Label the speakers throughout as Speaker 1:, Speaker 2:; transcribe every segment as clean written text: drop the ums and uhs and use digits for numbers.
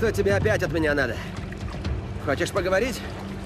Speaker 1: Что тебе опять от меня надо? Хочешь поговорить?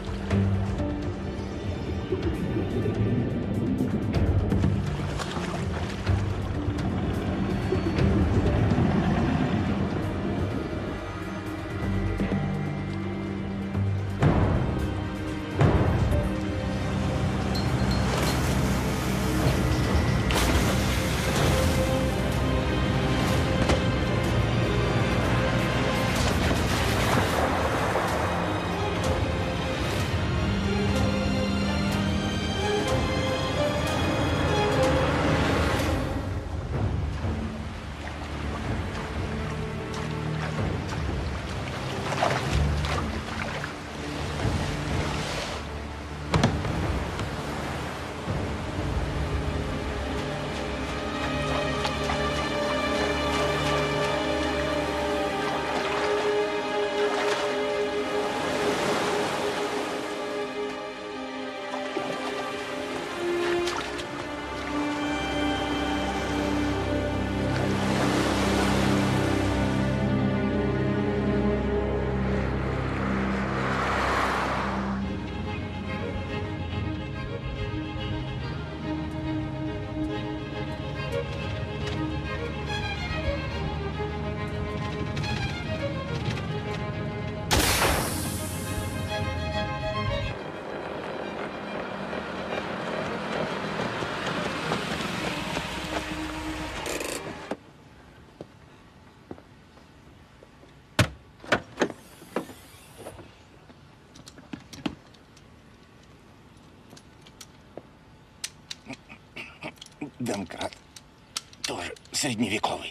Speaker 2: Домкрат тоже средневековый.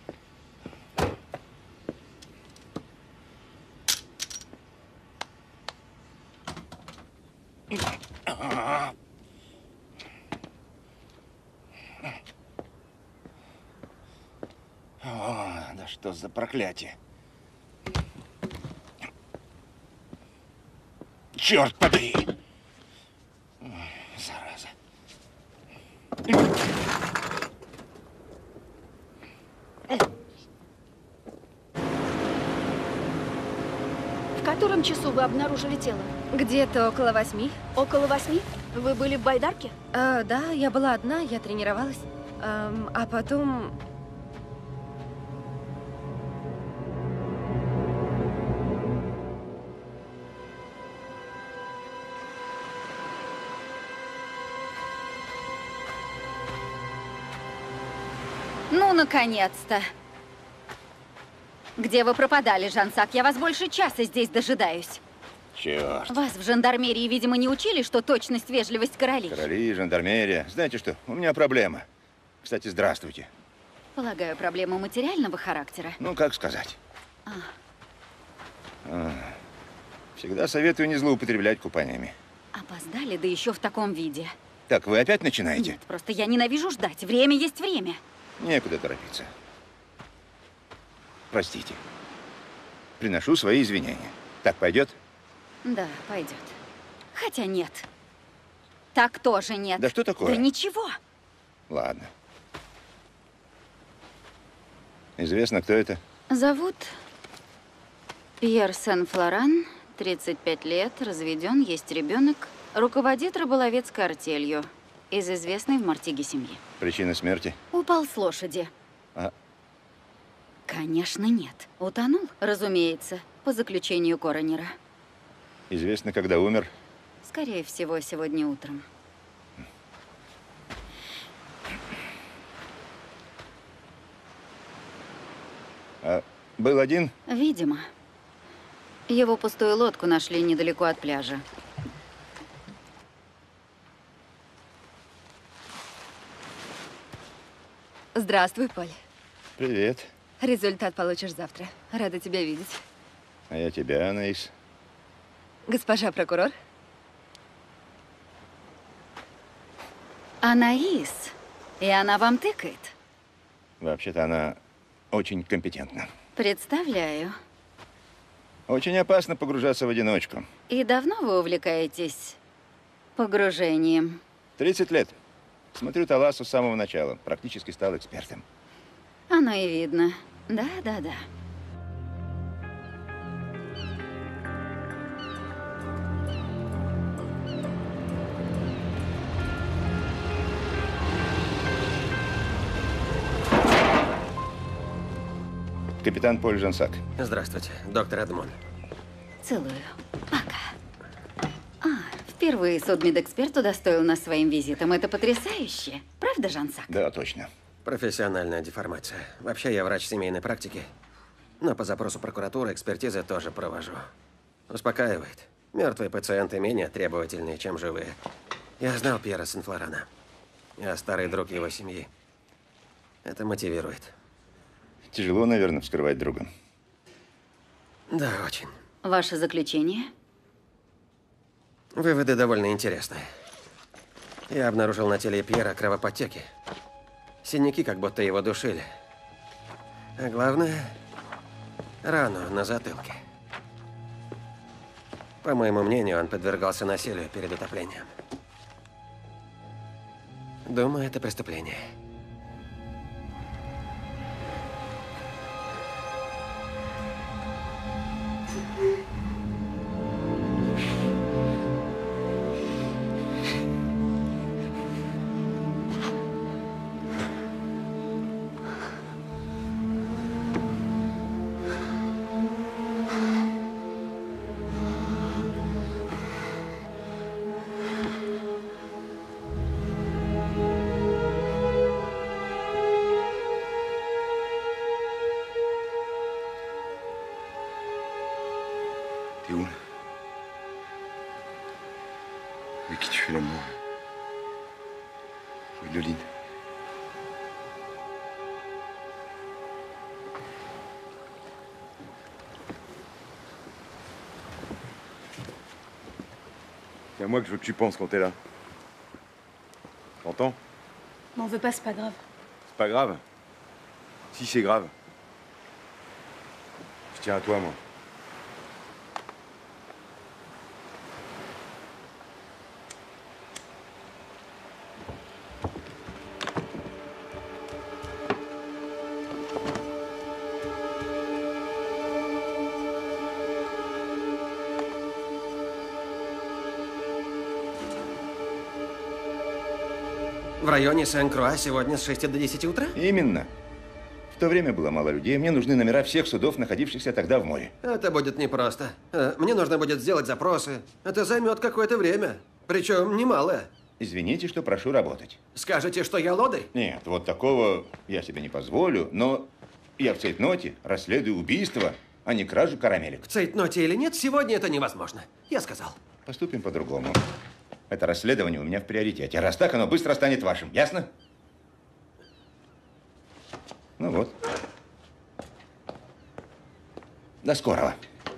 Speaker 2: О, да что за проклятие? Черт побери! Зараза.
Speaker 3: В котором часу вы обнаружили тело?
Speaker 4: Где-то около 8.
Speaker 3: Около 8? Вы были в байдарке?
Speaker 4: Да, я была одна, я тренировалась. А потом...
Speaker 5: Ну, наконец-то. Где вы пропадали, Жансак? Я вас больше часа здесь дожидаюсь.
Speaker 2: Черт.
Speaker 5: Вас в жандармерии, видимо, не учили, что точность, вежливость королей.
Speaker 2: Короли, жандармерия. Знаете что, у меня проблема. Кстати, здравствуйте.
Speaker 5: Полагаю, проблема материального характера.
Speaker 2: Ну, как сказать. Всегда советую не злоупотреблять купаниями.
Speaker 5: Опоздали, да еще в таком виде.
Speaker 2: Так, вы опять начинаете?
Speaker 5: Нет, просто я ненавижу ждать. Время есть время.
Speaker 2: Некуда торопиться. Простите. Приношу свои извинения. Так пойдет?
Speaker 5: Да, пойдет. Хотя нет. Так тоже нет.
Speaker 2: Да что такое?
Speaker 5: Да ничего.
Speaker 2: Ладно. Известно, кто это?
Speaker 5: Зовут Пьер Сен-Флоран, 35 лет, разведен, есть ребенок, руководит рыболовецкой артелью из известной в Мартиге семьи.
Speaker 2: Причина смерти?
Speaker 5: Упал с лошади.
Speaker 2: А?
Speaker 5: Конечно, нет. Утонул, разумеется, по заключению коронера.
Speaker 2: Известно, когда умер?
Speaker 5: Скорее всего, сегодня утром.
Speaker 2: А был один?
Speaker 5: Видимо. Его пустую лодку нашли недалеко от пляжа.
Speaker 4: Здравствуй, Поль.
Speaker 2: Привет.
Speaker 4: Результат получишь завтра. Рада тебя видеть.
Speaker 2: А я тебя, Анаис.
Speaker 4: Госпожа прокурор?
Speaker 5: Анаис. И она вам тыкает?
Speaker 2: Вообще-то она очень компетентна.
Speaker 5: Представляю.
Speaker 2: Очень опасно погружаться в одиночку.
Speaker 5: И давно вы увлекаетесь погружением?
Speaker 2: 30 лет. Смотрю Таласу с самого начала. Практически стал экспертом.
Speaker 5: Оно и видно. Да.
Speaker 2: Капитан Поль Жансак.
Speaker 1: Здравствуйте, доктор Эдмон.
Speaker 5: Целую. Пока. Впервые судмедэксперт удостоил нас своим визитом. Это потрясающе. Правда, Жансак?
Speaker 2: Да, точно.
Speaker 1: Профессиональная деформация. Вообще, я врач семейной практики. Но по запросу прокуратуры экспертизы тоже провожу. Успокаивает. Мертвые пациенты менее требовательные, чем живые. Я знал Пьера Сен-Флорана. Я старый друг его семьи. Это мотивирует.
Speaker 2: Тяжело, наверное, вскрывать друга.
Speaker 1: Да, очень.
Speaker 5: Ваше заключение?
Speaker 1: Выводы довольно интересные. Я обнаружил на теле Пьера кровоподтеки. Синяки, как будто его душили. А главное, рану на затылке. По моему мнению, он подвергался насилию перед утоплением. Думаю, это преступление.
Speaker 2: T'es où, là? Avec qui tu fais l'amour? Avec Loline. C'est à moi que je veux que tu penses quand t'es là. T'entends?
Speaker 3: M'en veux pas, c'est pas grave.
Speaker 2: C'est pas grave. Si, c'est grave. Je tiens à toi, moi.
Speaker 1: В районе Сен-Круа сегодня с 6 до 10 утра?
Speaker 2: Именно. В то время было мало людей. Мне нужны номера всех судов, находившихся тогда в море.
Speaker 1: Это будет непросто. Мне нужно будет сделать запросы. Это займет какое-то время. Причем немалое.
Speaker 2: Извините, что прошу работать.
Speaker 1: Скажете, что я лодырь?
Speaker 2: Нет, вот такого я себе не позволю, но я в цейтноте расследую убийство, а не кражу карамелек.
Speaker 1: В цейтноте или нет, сегодня это невозможно. Я сказал.
Speaker 2: Поступим по-другому. Это расследование у меня в приоритете. Раз так, оно быстро станет вашим. Ясно? Ну вот. До скорого.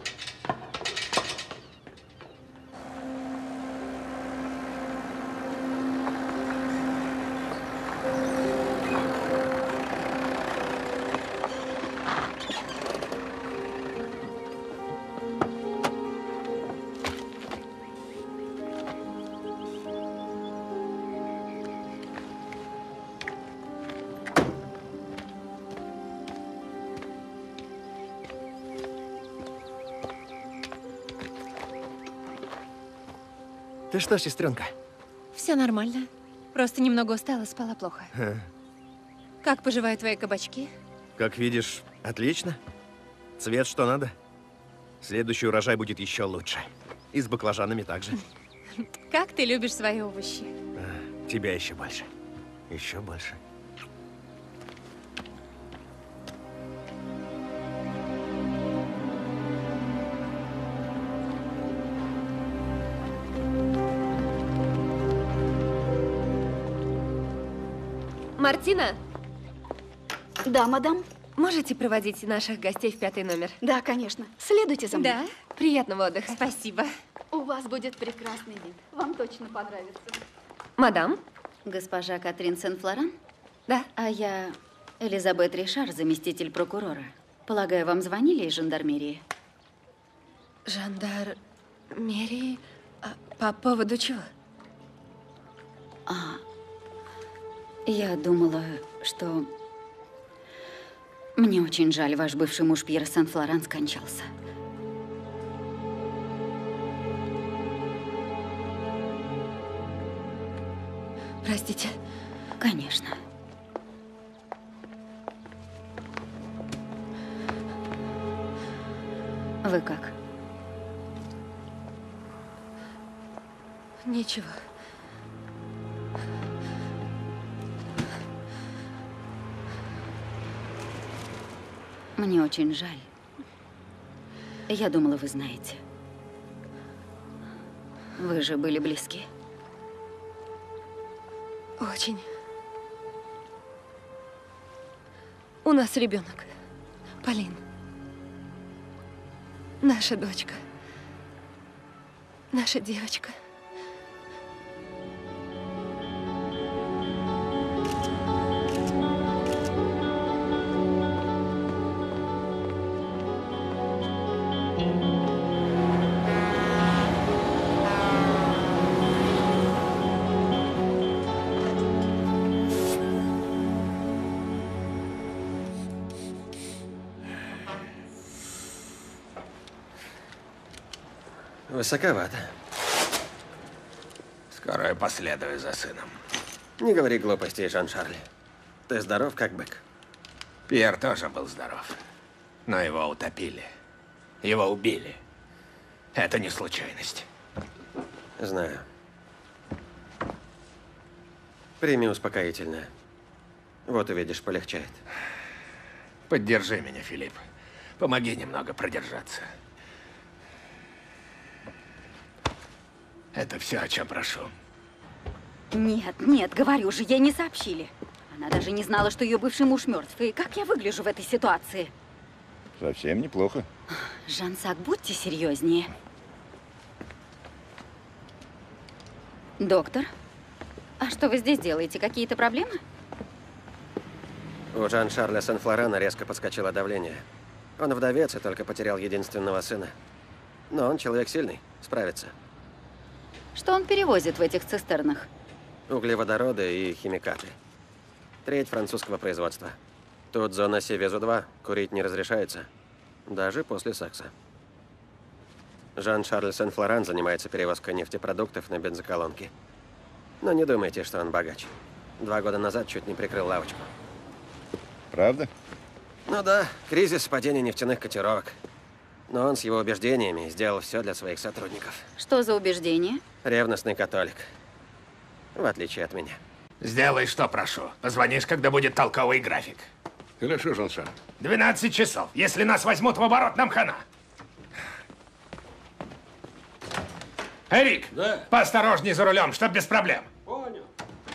Speaker 1: Ты что, сестренка?
Speaker 4: Все нормально. Просто немного устала, спала плохо. Как поживают твои кабачки?
Speaker 6: Как видишь, отлично. Цвет что надо. Следующий урожай будет еще лучше. И с баклажанами также.
Speaker 4: Как ты любишь свои овощи?
Speaker 6: Тебя еще больше. Еще больше.
Speaker 4: Мартина,
Speaker 3: Да, мадам?
Speaker 4: можете проводить наших гостей в 5-й номер?
Speaker 3: Да, конечно. Следуйте за мной.
Speaker 4: Да. Приятного отдыха. Спасибо.
Speaker 3: У вас будет прекрасный вид. Вам точно понравится.
Speaker 4: Мадам?
Speaker 5: Госпожа Катрин Сен-Флоран?
Speaker 4: Да.
Speaker 5: А я Элизабет Ришар, заместитель прокурора. Полагаю, вам звонили из жандармерии?
Speaker 4: Жандармерии? По поводу чего?
Speaker 5: Я думала, что... Мне очень жаль, ваш бывший муж Пьер Сен-Флоран скончался.
Speaker 4: Простите.
Speaker 5: Конечно. Вы как?
Speaker 4: Ничего.
Speaker 5: Мне очень жаль. Я думала, вы знаете. Вы же были близки.
Speaker 4: Очень. У нас ребенок. Полин. Наша дочка. Наша девочка.
Speaker 1: Высоковато.
Speaker 7: Скоро я последую за сыном.
Speaker 1: Не говори глупостей, Жан-Шарль. Ты здоров, как бык.
Speaker 7: Пьер тоже был здоров, но его утопили. Его убили. Это не случайность.
Speaker 1: Знаю. Прими успокоительное. Вот увидишь, полегчает.
Speaker 7: Поддержи меня, Филипп. Помоги немного продержаться. Это все, о чем прошу.
Speaker 5: Нет, нет, говорю же, ей не сообщили. Она даже не знала, что ее бывший муж мертв. И как я выгляжу в этой ситуации?
Speaker 2: Совсем неплохо.
Speaker 5: Жансак, будьте серьезнее. Доктор, а что вы здесь делаете? Какие-то проблемы?
Speaker 1: У Жан-Шарля Сен-Флорана резко подскочило давление. Он вдовец и только потерял единственного сына. Но он человек сильный, справится.
Speaker 5: Что он перевозит в этих цистернах?
Speaker 1: Углеводороды и химикаты. Треть французского производства. Тут зона Севезу-2, курить не разрешается. Даже после секса. Жан-Шарль Сен-Флоран занимается перевозкой нефтепродуктов на бензоколонке. Но не думайте, что он богач. 2 года назад чуть не прикрыл лавочку.
Speaker 2: Правда?
Speaker 1: Ну да, кризис, падение нефтяных котировок. Но он с его убеждениями сделал все для своих сотрудников.
Speaker 5: Что за убеждение?
Speaker 1: Ревностный католик. В отличие от меня.
Speaker 7: Сделай, что прошу. Позвонишь, когда будет толковый график.
Speaker 8: Хорошо, Жан-Шарль.
Speaker 7: 12 часов. Если нас возьмут в оборот, нам хана. Эрик,
Speaker 8: Да?
Speaker 7: поосторожней за рулем, чтоб без проблем.
Speaker 8: Понял.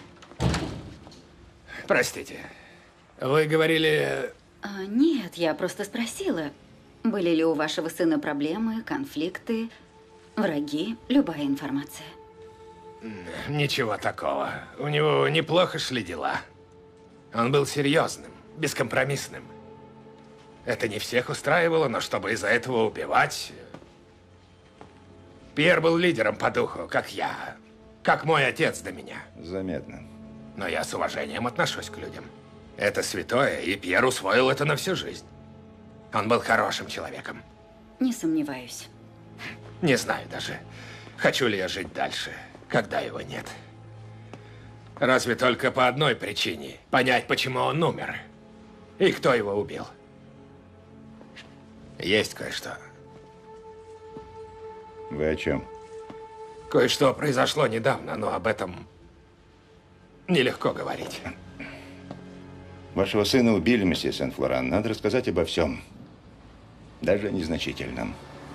Speaker 7: Простите. Вы говорили...
Speaker 5: Нет, я просто спросила. Были ли у вашего сына проблемы, конфликты, враги, любая информация?
Speaker 7: Ничего такого. У него неплохо шли дела. Он был серьезным, бескомпромиссным. Это не всех устраивало, но чтобы из-за этого убивать... Пьер был лидером по духу, как я. Как мой отец до меня.
Speaker 2: Заметно.
Speaker 7: Но я с уважением отношусь к людям. Это святое, и Пьер усвоил это на всю жизнь. Он был хорошим человеком.
Speaker 5: Не сомневаюсь.
Speaker 7: Не знаю даже, хочу ли я жить дальше, когда его нет. Разве только по одной причине. Понять, почему он умер. И кто его убил. Есть кое-что.
Speaker 2: Вы о чем?
Speaker 7: Кое-что произошло недавно, но об этом нелегко говорить.
Speaker 2: Вашего сына убили, месье Сен-Флоран. Надо рассказать обо всем. Даже о незначительном.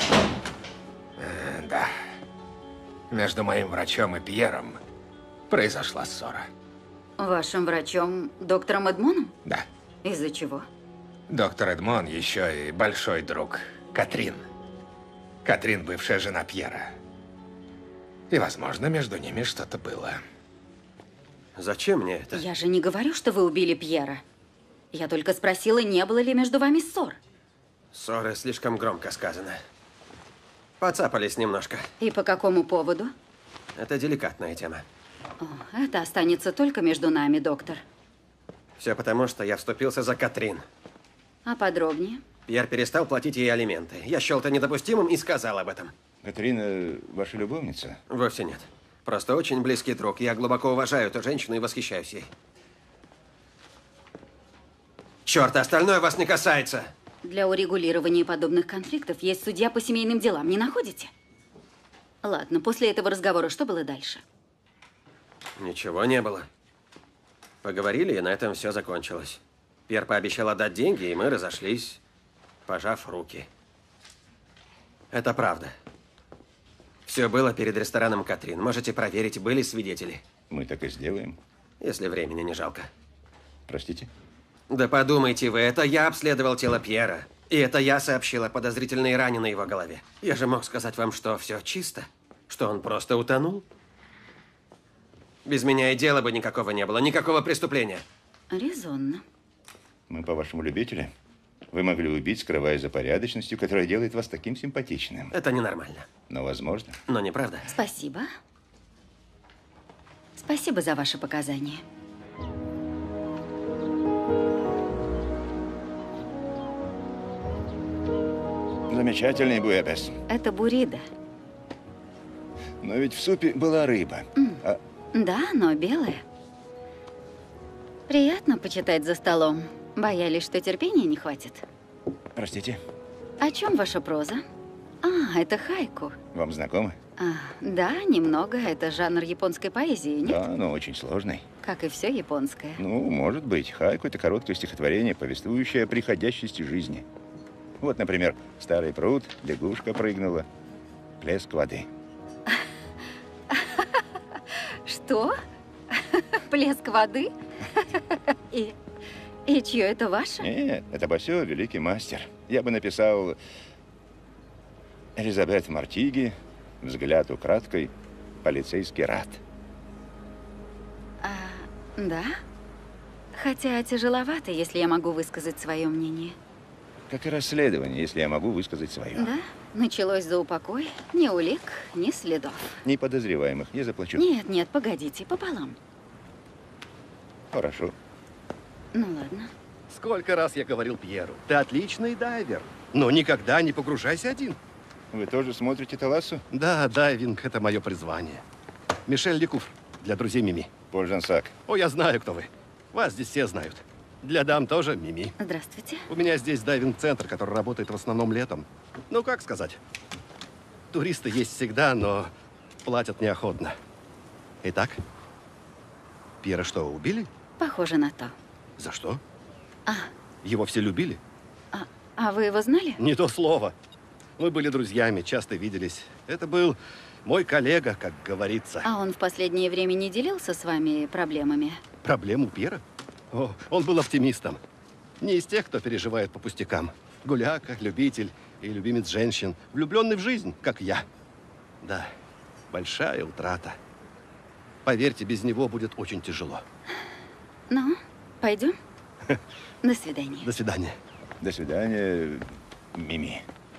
Speaker 7: Да. Между моим врачом и Пьером произошла ссора.
Speaker 5: Вашим врачом, доктором Эдмоном?
Speaker 7: Да.
Speaker 5: Из-за чего?
Speaker 7: Доктор Эдмон еще и большой друг Катрин. Катрин, бывшая жена Пьера. И, возможно, между ними что-то было.
Speaker 1: Зачем мне это?
Speaker 5: Я же не говорю, что вы убили Пьера. Я только спросила, не было ли между вами ссор.
Speaker 1: Ссоры слишком громко сказано. Поцапались немножко.
Speaker 5: И по какому поводу?
Speaker 1: Это деликатная тема.
Speaker 5: О, это останется только между нами, доктор.
Speaker 1: Все потому, что я вступился за Катрин.
Speaker 5: А подробнее?
Speaker 1: Пьер перестал платить ей алименты. Я счел это недопустимым и сказал об этом.
Speaker 2: Катрина ваша любовница?
Speaker 1: Вовсе нет. Просто очень близкий друг. Я глубоко уважаю эту женщину и восхищаюсь ей. Черт, остальное вас не касается.
Speaker 5: Для урегулирования подобных конфликтов есть судья по семейным делам, не находите? Ладно, после этого разговора что было дальше?
Speaker 1: Ничего не было. Поговорили, и на этом все закончилось. Пьер пообещал отдать деньги, и мы разошлись, пожав руки. Это правда. Все было перед рестораном Катрин. Можете проверить, были свидетели.
Speaker 2: Мы так и сделаем.
Speaker 1: Если времени не жалко.
Speaker 2: Простите?
Speaker 1: Да подумайте вы, это я обследовал тело Пьера. И это я сообщил о подозрительной ране на его голове. Я же мог сказать вам, что все чисто. Что он просто утонул. Без меня и дела бы никакого не было, никакого преступления.
Speaker 5: Резонно.
Speaker 2: Мы, по-вашему, любители? Вы могли убить, скрывая за порядочностью, которая делает вас таким симпатичным.
Speaker 1: Это ненормально.
Speaker 2: Но возможно.
Speaker 1: Но неправда.
Speaker 5: Спасибо. Спасибо за ваши показания.
Speaker 2: Замечательный буэбес.
Speaker 5: Это буррито.
Speaker 2: Но ведь в супе была рыба. А
Speaker 5: Да, но белая. Приятно почитать за столом. Боялись, что терпения не хватит.
Speaker 2: простите,
Speaker 5: О чем ваша проза? А, это хайку.
Speaker 2: вам знакомо?
Speaker 5: Да, немного. Это жанр японской поэзии, нет?
Speaker 2: Да, но очень сложный.
Speaker 5: Как и все японское.
Speaker 2: Ну, может быть. Хайку – это короткое стихотворение, повествующее о приходящести жизни. Вот, например, старый пруд, лягушка прыгнула, плеск воды.
Speaker 5: Что? Плеск воды? И чье это ваше?
Speaker 2: Нет, это Басё, великий мастер. Я бы написал Элизабет Мартиги, взгляд украдкой, полицейский рад.
Speaker 5: Да? Хотя тяжеловато, если я могу высказать свое мнение.
Speaker 2: Как и расследование, если я могу высказать свое.
Speaker 5: Да? Началось за упокой. Ни улик, ни следов.
Speaker 2: Ни подозреваемых, я заплачу.
Speaker 5: Нет, погодите, пополам.
Speaker 2: Хорошо.
Speaker 5: Ну ладно.
Speaker 6: Сколько раз я говорил Пьеру, ты отличный дайвер, но никогда не погружайся один.
Speaker 2: Вы тоже смотрите Талассу?
Speaker 6: Да, дайвинг – это мое призвание. Мишель Лекуфр, для друзей Мими.
Speaker 2: Поль Жансак.
Speaker 6: О, я знаю, кто вы. Вас здесь все знают. Для дам тоже Мими.
Speaker 5: Здравствуйте.
Speaker 6: У меня здесь дайвинг-центр, который работает в основном летом. Ну, как сказать? Туристы есть всегда, но платят неохотно. Итак, Пьера что, убили?
Speaker 5: Похоже на то.
Speaker 6: За что?
Speaker 5: А.
Speaker 6: Его все любили?
Speaker 5: А вы его знали?
Speaker 6: Не то слово. Мы были друзьями, часто виделись. Это был мой коллега, как говорится.
Speaker 5: А он в последнее время не делился с вами проблемами?
Speaker 6: Проблему Пьера? О, он был оптимистом. Не из тех, кто переживает по пустякам. Гуляка, любитель и любимец женщин. Влюбленный в жизнь, как я. Да, большая утрата. Поверьте, без него будет очень тяжело.
Speaker 5: Ну, пойдем? До свидания.
Speaker 6: До свидания.
Speaker 2: До свидания, Мими.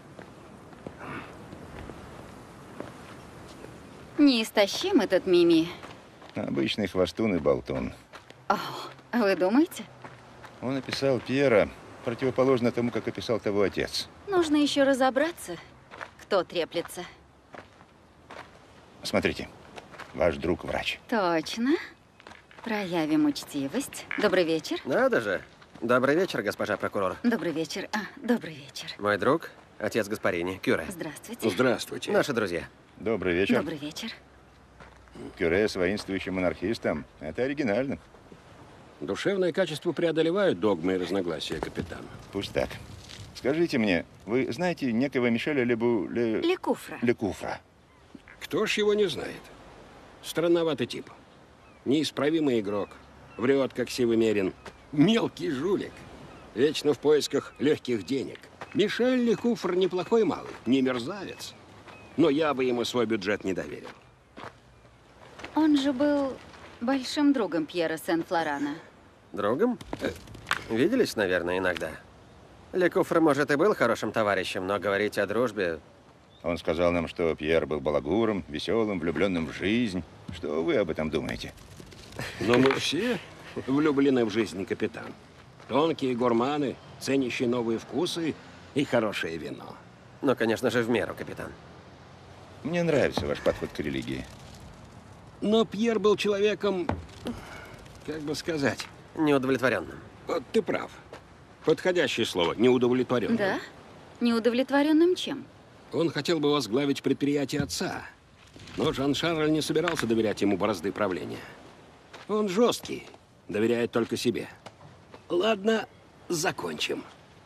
Speaker 5: Неистощим этот Мими.
Speaker 2: Обычный хвостун и болтун.
Speaker 5: О, вы думаете?
Speaker 2: Он описал Пьера противоположно тому, как описал того отец.
Speaker 5: Нужно еще разобраться, кто треплется.
Speaker 2: Смотрите, ваш друг врач.
Speaker 5: Точно. Проявим учтивость. Добрый вечер.
Speaker 1: Надо же. Добрый вечер, госпожа прокурор.
Speaker 5: Добрый вечер. Добрый вечер.
Speaker 1: Мой друг, отец Гаспарини, Кюре.
Speaker 5: Здравствуйте.
Speaker 8: Здравствуйте.
Speaker 1: Наши друзья.
Speaker 2: Добрый вечер.
Speaker 5: Добрый вечер.
Speaker 2: Кюре с воинствующим монархистом. Это оригинально.
Speaker 8: Душевные качества преодолевают догмы и разногласия, капитан.
Speaker 2: Пусть так. Скажите мне, вы знаете некого Мишеля
Speaker 5: Лекуфра.
Speaker 2: Лекуфра?
Speaker 8: Кто ж его не знает? Странноватый тип. Неисправимый игрок. Врет, как сивый мерин. Мелкий жулик. Вечно в поисках легких денег. Мишель Лекуфр неплохой малый, не мерзавец. Но я бы ему свой бюджет не доверил.
Speaker 5: Он же был большим другом Пьера Сен-Флорана.
Speaker 1: Другом? Виделись, наверное, иногда. Лекуфр, может, и был хорошим товарищем, но говорить о дружбе...
Speaker 2: Он сказал нам, что Пьер был балагуром, веселым, влюбленным в жизнь. Что вы об этом думаете?
Speaker 8: Но мы все влюблены в жизнь, капитан. Тонкие гурманы, ценящие новые вкусы и хорошее вино.
Speaker 1: Но, конечно же, в меру, капитан.
Speaker 2: Мне нравится ваш подход к религии.
Speaker 8: Но Пьер был человеком, как бы сказать,
Speaker 1: Неудовлетворенным.
Speaker 8: вот ты прав. Подходящее слово. Неудовлетворенным.
Speaker 5: Да? Неудовлетворенным чем?
Speaker 8: Он хотел бы возглавить предприятие отца. Но Жан-Шарль не собирался доверять ему борозды правления. Он жесткий, доверяет только себе. Ладно, закончим.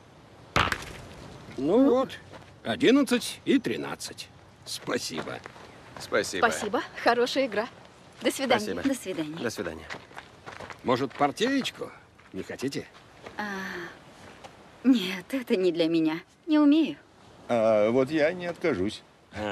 Speaker 8: Ну вот, 11 и 13. Спасибо.
Speaker 1: Спасибо.
Speaker 3: Спасибо. Хорошая игра. До свидания.
Speaker 1: Спасибо.
Speaker 5: До свидания.
Speaker 1: До свидания.
Speaker 8: Может, партеечку? Не хотите?
Speaker 5: Нет, это не для меня. Не умею.
Speaker 2: А вот я не откажусь.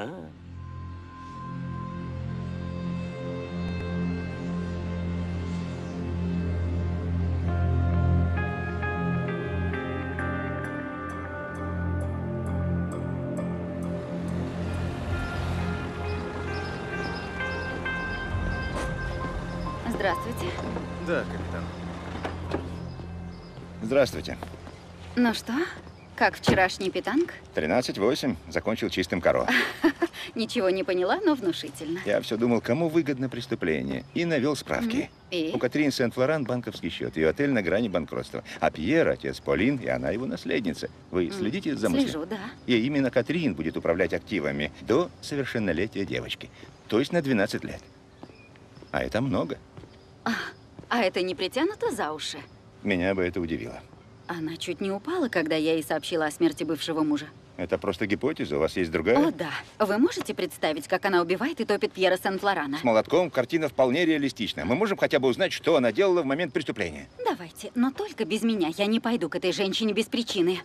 Speaker 5: Здравствуйте.
Speaker 1: Да, капитан.
Speaker 2: Здравствуйте.
Speaker 5: Ну что, как вчерашний питанг?
Speaker 2: 13-8. Закончил чистым коро.
Speaker 5: Ничего не поняла, но внушительно.
Speaker 2: Я все думал, кому выгодно преступление. И навел справки.
Speaker 5: И?
Speaker 2: У Катрин Сен-Флоран банковский счет. Ее отель на грани банкротства. А Пьер, отец Полин, и она его наследница. Вы следите за мыслью?
Speaker 5: Слежу, да.
Speaker 2: И именно Катрин будет управлять активами до совершеннолетия девочки. То есть на 12 лет. А это много.
Speaker 5: А это не притянуто за уши?
Speaker 2: Меня бы это удивило.
Speaker 5: Она чуть не упала, когда я ей сообщила о смерти бывшего мужа.
Speaker 2: Это просто гипотеза, у вас есть другая?
Speaker 5: О, да. Вы можете представить, как она убивает и топит Пьера Сен-Флорана?
Speaker 2: С молотком картина вполне реалистична. Мы можем хотя бы узнать, что она делала в момент преступления.
Speaker 5: Давайте, но только без меня. Я не пойду к этой женщине без причины.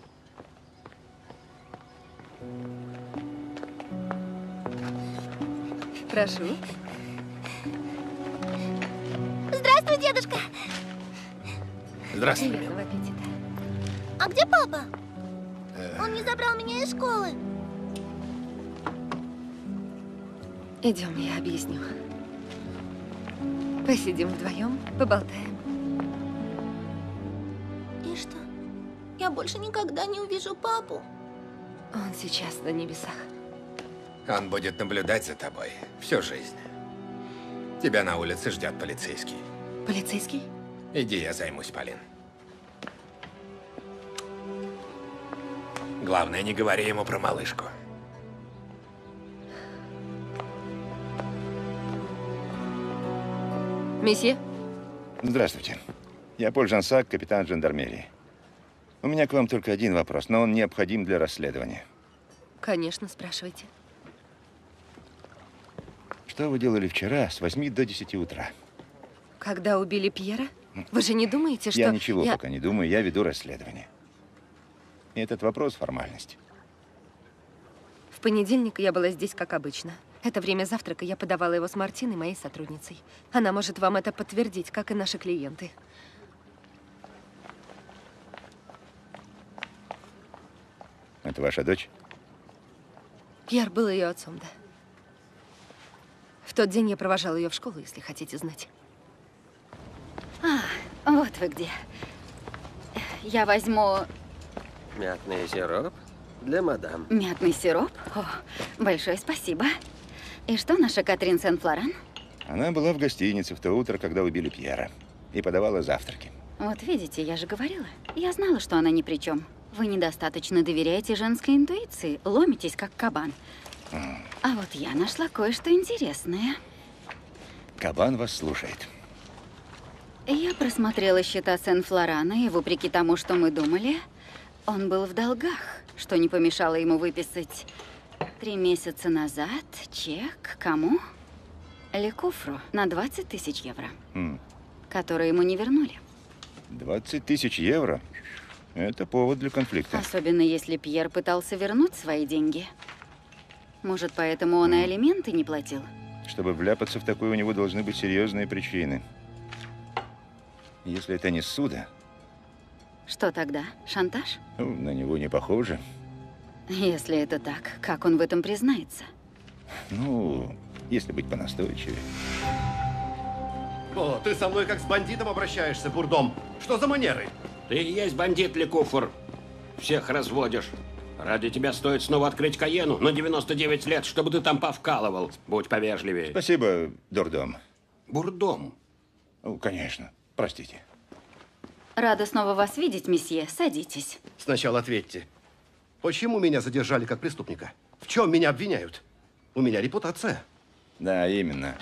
Speaker 4: Прошу.
Speaker 9: Здравствуй, дедушка.
Speaker 7: Здравствуй.
Speaker 4: Приятного аппетита.
Speaker 9: А где папа? Он не забрал меня из школы.
Speaker 4: Идем, я объясню. Посидим вдвоем, поболтаем.
Speaker 9: И что? Я больше никогда не увижу папу.
Speaker 4: Он сейчас на небесах.
Speaker 7: Он будет наблюдать за тобой всю жизнь. Тебя на улице ждет полицейский.
Speaker 4: Полицейский?
Speaker 7: Иди, я займусь, Полин. Главное, не говори ему про малышку.
Speaker 4: Месье?
Speaker 2: Здравствуйте. Я Поль Жансак, капитан жандармерии. У меня к вам только один вопрос, но он необходим для расследования.
Speaker 4: Конечно, спрашивайте.
Speaker 2: Что вы делали вчера с 8 до 10 утра?
Speaker 4: Когда убили Пьера? Вы же не думаете, что...
Speaker 2: Я ничего пока не думаю, я веду расследование. И этот вопрос — формальность.
Speaker 4: В понедельник я была здесь, как обычно. Это время завтрака я подавала его с Мартиной, моей сотрудницей. Она может вам это подтвердить, как и наши клиенты.
Speaker 2: Это ваша дочь?
Speaker 4: Пьер был ее отцом, да. В тот день я провожала ее в школу, если хотите знать.
Speaker 5: Вот вы где. Я возьму
Speaker 1: Мятный сироп для мадам.
Speaker 5: мятный сироп. О, большое спасибо. И что наша Катрин Сен-Флоран?
Speaker 2: Она была в гостинице в то утро, когда убили Пьера. И подавала завтраки.
Speaker 5: Вот видите, я же говорила. Я знала, что она ни при чем. Вы недостаточно доверяете женской интуиции, ломитесь как кабан. А вот я нашла кое-что интересное.
Speaker 2: Кабан вас слушает.
Speaker 5: Я просмотрела счета Сен-Флорана, и вопреки тому, что мы думали, он был в долгах, что не помешало ему выписать 3 месяца назад чек кому? Лекуфру на 20 000 евро, которые ему не вернули.
Speaker 2: 20 000 евро? Это повод для конфликта.
Speaker 5: Особенно если Пьер пытался вернуть свои деньги. Может, поэтому он и алименты не платил?
Speaker 2: Чтобы вляпаться в такое, у него должны быть серьезные причины. Если это не ссуда,
Speaker 5: Что тогда? Шантаж?
Speaker 2: ну, на него не похоже.
Speaker 5: Если это так, как он в этом признается?
Speaker 2: Ну, если быть понастойчивее.
Speaker 6: О, ты со мной как с бандитом обращаешься, Бурдом. Что за манеры?
Speaker 8: Ты и есть бандит, Лекуфор. Всех разводишь. Ради тебя стоит снова открыть Каену на 99 лет, чтобы ты там повкалывал. Будь повежливее.
Speaker 2: Спасибо, Дурдом.
Speaker 8: Бурдом.
Speaker 2: Ну, конечно. Простите.
Speaker 5: Рада снова вас видеть, месье. Садитесь.
Speaker 6: Сначала ответьте. Почему меня задержали как преступника? В чем меня обвиняют? У меня репутация.
Speaker 2: Да, именно.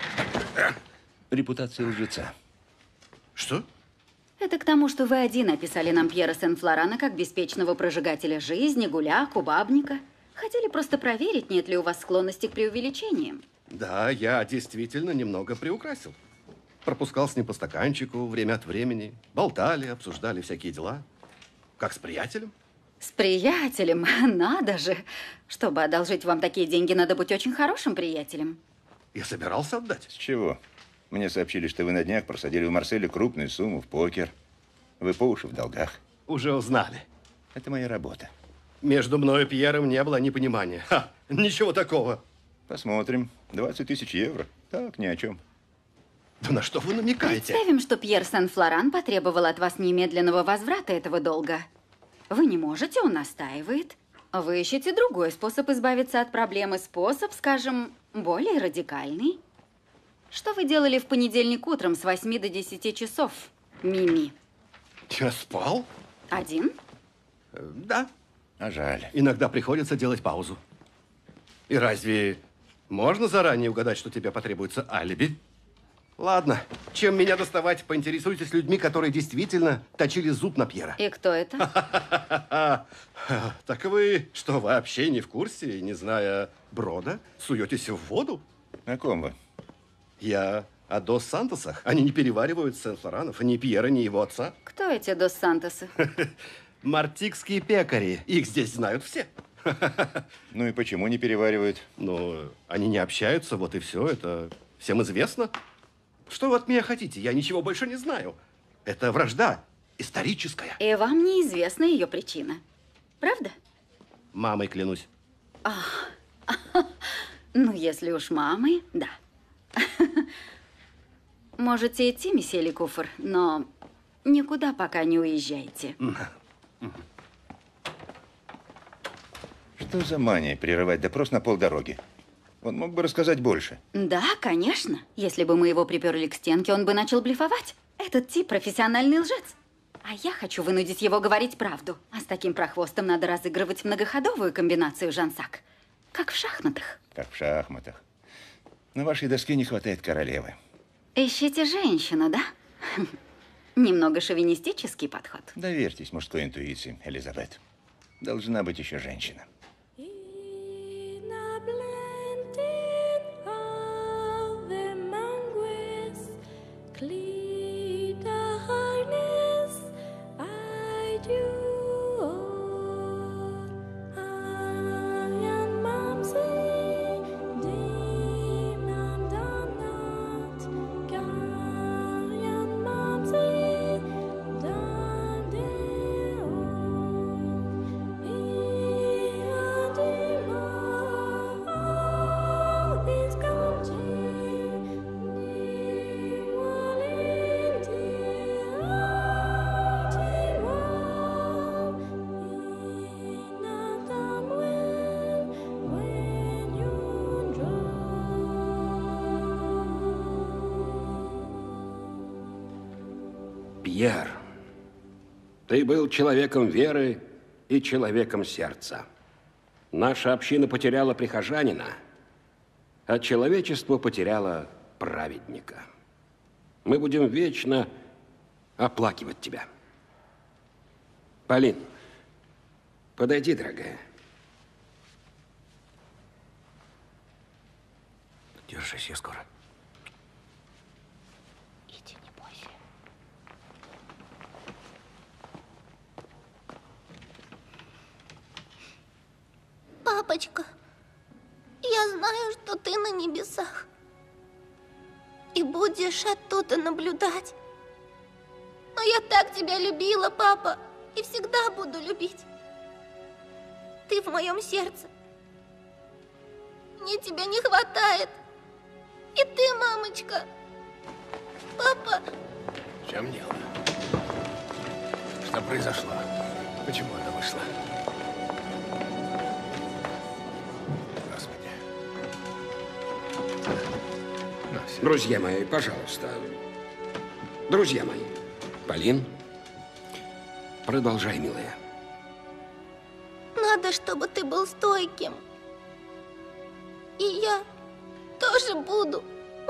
Speaker 2: Репутация лжеца.
Speaker 6: Что?
Speaker 5: Это к тому, что вы один описали нам Пьера Сен-Флорана как беспечного прожигателя жизни, гуляку, бабника. Хотели просто проверить, нет ли у вас склонности к преувеличениям.
Speaker 6: Да, я действительно немного приукрасил. Пропускал с ним по стаканчику время от времени. Болтали, обсуждали всякие дела. Как с приятелем.
Speaker 5: С приятелем? Надо же. Чтобы одолжить вам такие деньги, надо быть очень хорошим приятелем.
Speaker 6: Я собирался отдать.
Speaker 2: С чего? Мне сообщили, что вы на днях просадили в Марселе крупную сумму в покер. Вы по уши в долгах.
Speaker 6: Уже узнали.
Speaker 2: Это моя работа.
Speaker 6: Между мной и Пьером не было непонимания. Ха, ничего такого.
Speaker 2: Посмотрим. 20 тысяч евро. Так, ни о чем.
Speaker 6: Да на что вы намекаете?
Speaker 5: Представим, что Пьер Сен-Флоран потребовал от вас немедленного возврата этого долга. Вы не можете, он настаивает. Вы ищете другой способ избавиться от проблемы. Способ, скажем, более радикальный. Что вы делали в понедельник утром с 8 до 10 часов, Мими?
Speaker 6: Я спал?
Speaker 5: Один?
Speaker 6: Да.
Speaker 2: А жаль.
Speaker 6: Иногда приходится делать паузу. И разве можно заранее угадать, что тебе потребуется алиби? Ладно, чем меня доставать, поинтересуйтесь людьми, которые действительно точили зуб на Пьера.
Speaker 5: И кто это?
Speaker 6: Так вы что, вообще не в курсе, не зная Брода, суетесь в воду?
Speaker 2: О ком вы?
Speaker 6: Я о Дос Сантосах. Они не переваривают Сен-Флоранов, ни Пьера, ни его отца.
Speaker 5: Кто эти Дос Сантосы?
Speaker 6: Мартикские пекари. Их здесь знают все.
Speaker 2: Ну и почему не переваривают?
Speaker 6: Ну, они не общаются, вот и все. Это всем известно. Что вы от меня хотите? Я ничего больше не знаю. Это вражда историческая.
Speaker 5: И вам неизвестна ее причина. Правда?
Speaker 6: Мамой клянусь.
Speaker 5: Ну, если уж мамой, да. Можете идти, месье Лекуфор, но никуда пока не уезжайте.
Speaker 2: Что за мания прерывать допрос на полдороги? Он мог бы рассказать больше.
Speaker 5: Да, конечно. Если бы мы его приперли к стенке, он бы начал блефовать. Этот тип профессиональный лжец. А я хочу вынудить его говорить правду. А с таким прохвостом надо разыгрывать многоходовую комбинацию, Жансак. Как в шахматах.
Speaker 2: Как в шахматах. На вашей доске не хватает королевы.
Speaker 5: Ищите женщину, да? Немного шовинистический подход.
Speaker 2: Доверьтесь мужской интуиции, Элизабет. Должна быть еще женщина.
Speaker 8: Пьер, ты был человеком веры и человеком сердца. Наша община потеряла прихожанина, а человечество потеряло праведника. Мы будем вечно оплакивать тебя. Полин, подойди, дорогая.
Speaker 6: Держись, я скоро.
Speaker 9: Иди, не бойся. Папочка, я знаю, что ты на небесах. И будешь оттуда наблюдать. Но я так тебя любила, папа, и всегда буду любить. Ты в моем сердце. Мне тебя не хватает. И ты, мамочка. Папа.
Speaker 7: В чем дело? Что произошло? Почему она вышла? Господи. Ну, всё.
Speaker 8: Друзья мои, пожалуйста. Друзья мои. Полин, Продолжай, милая.
Speaker 9: Надо, чтобы ты был стойким. И я тоже буду.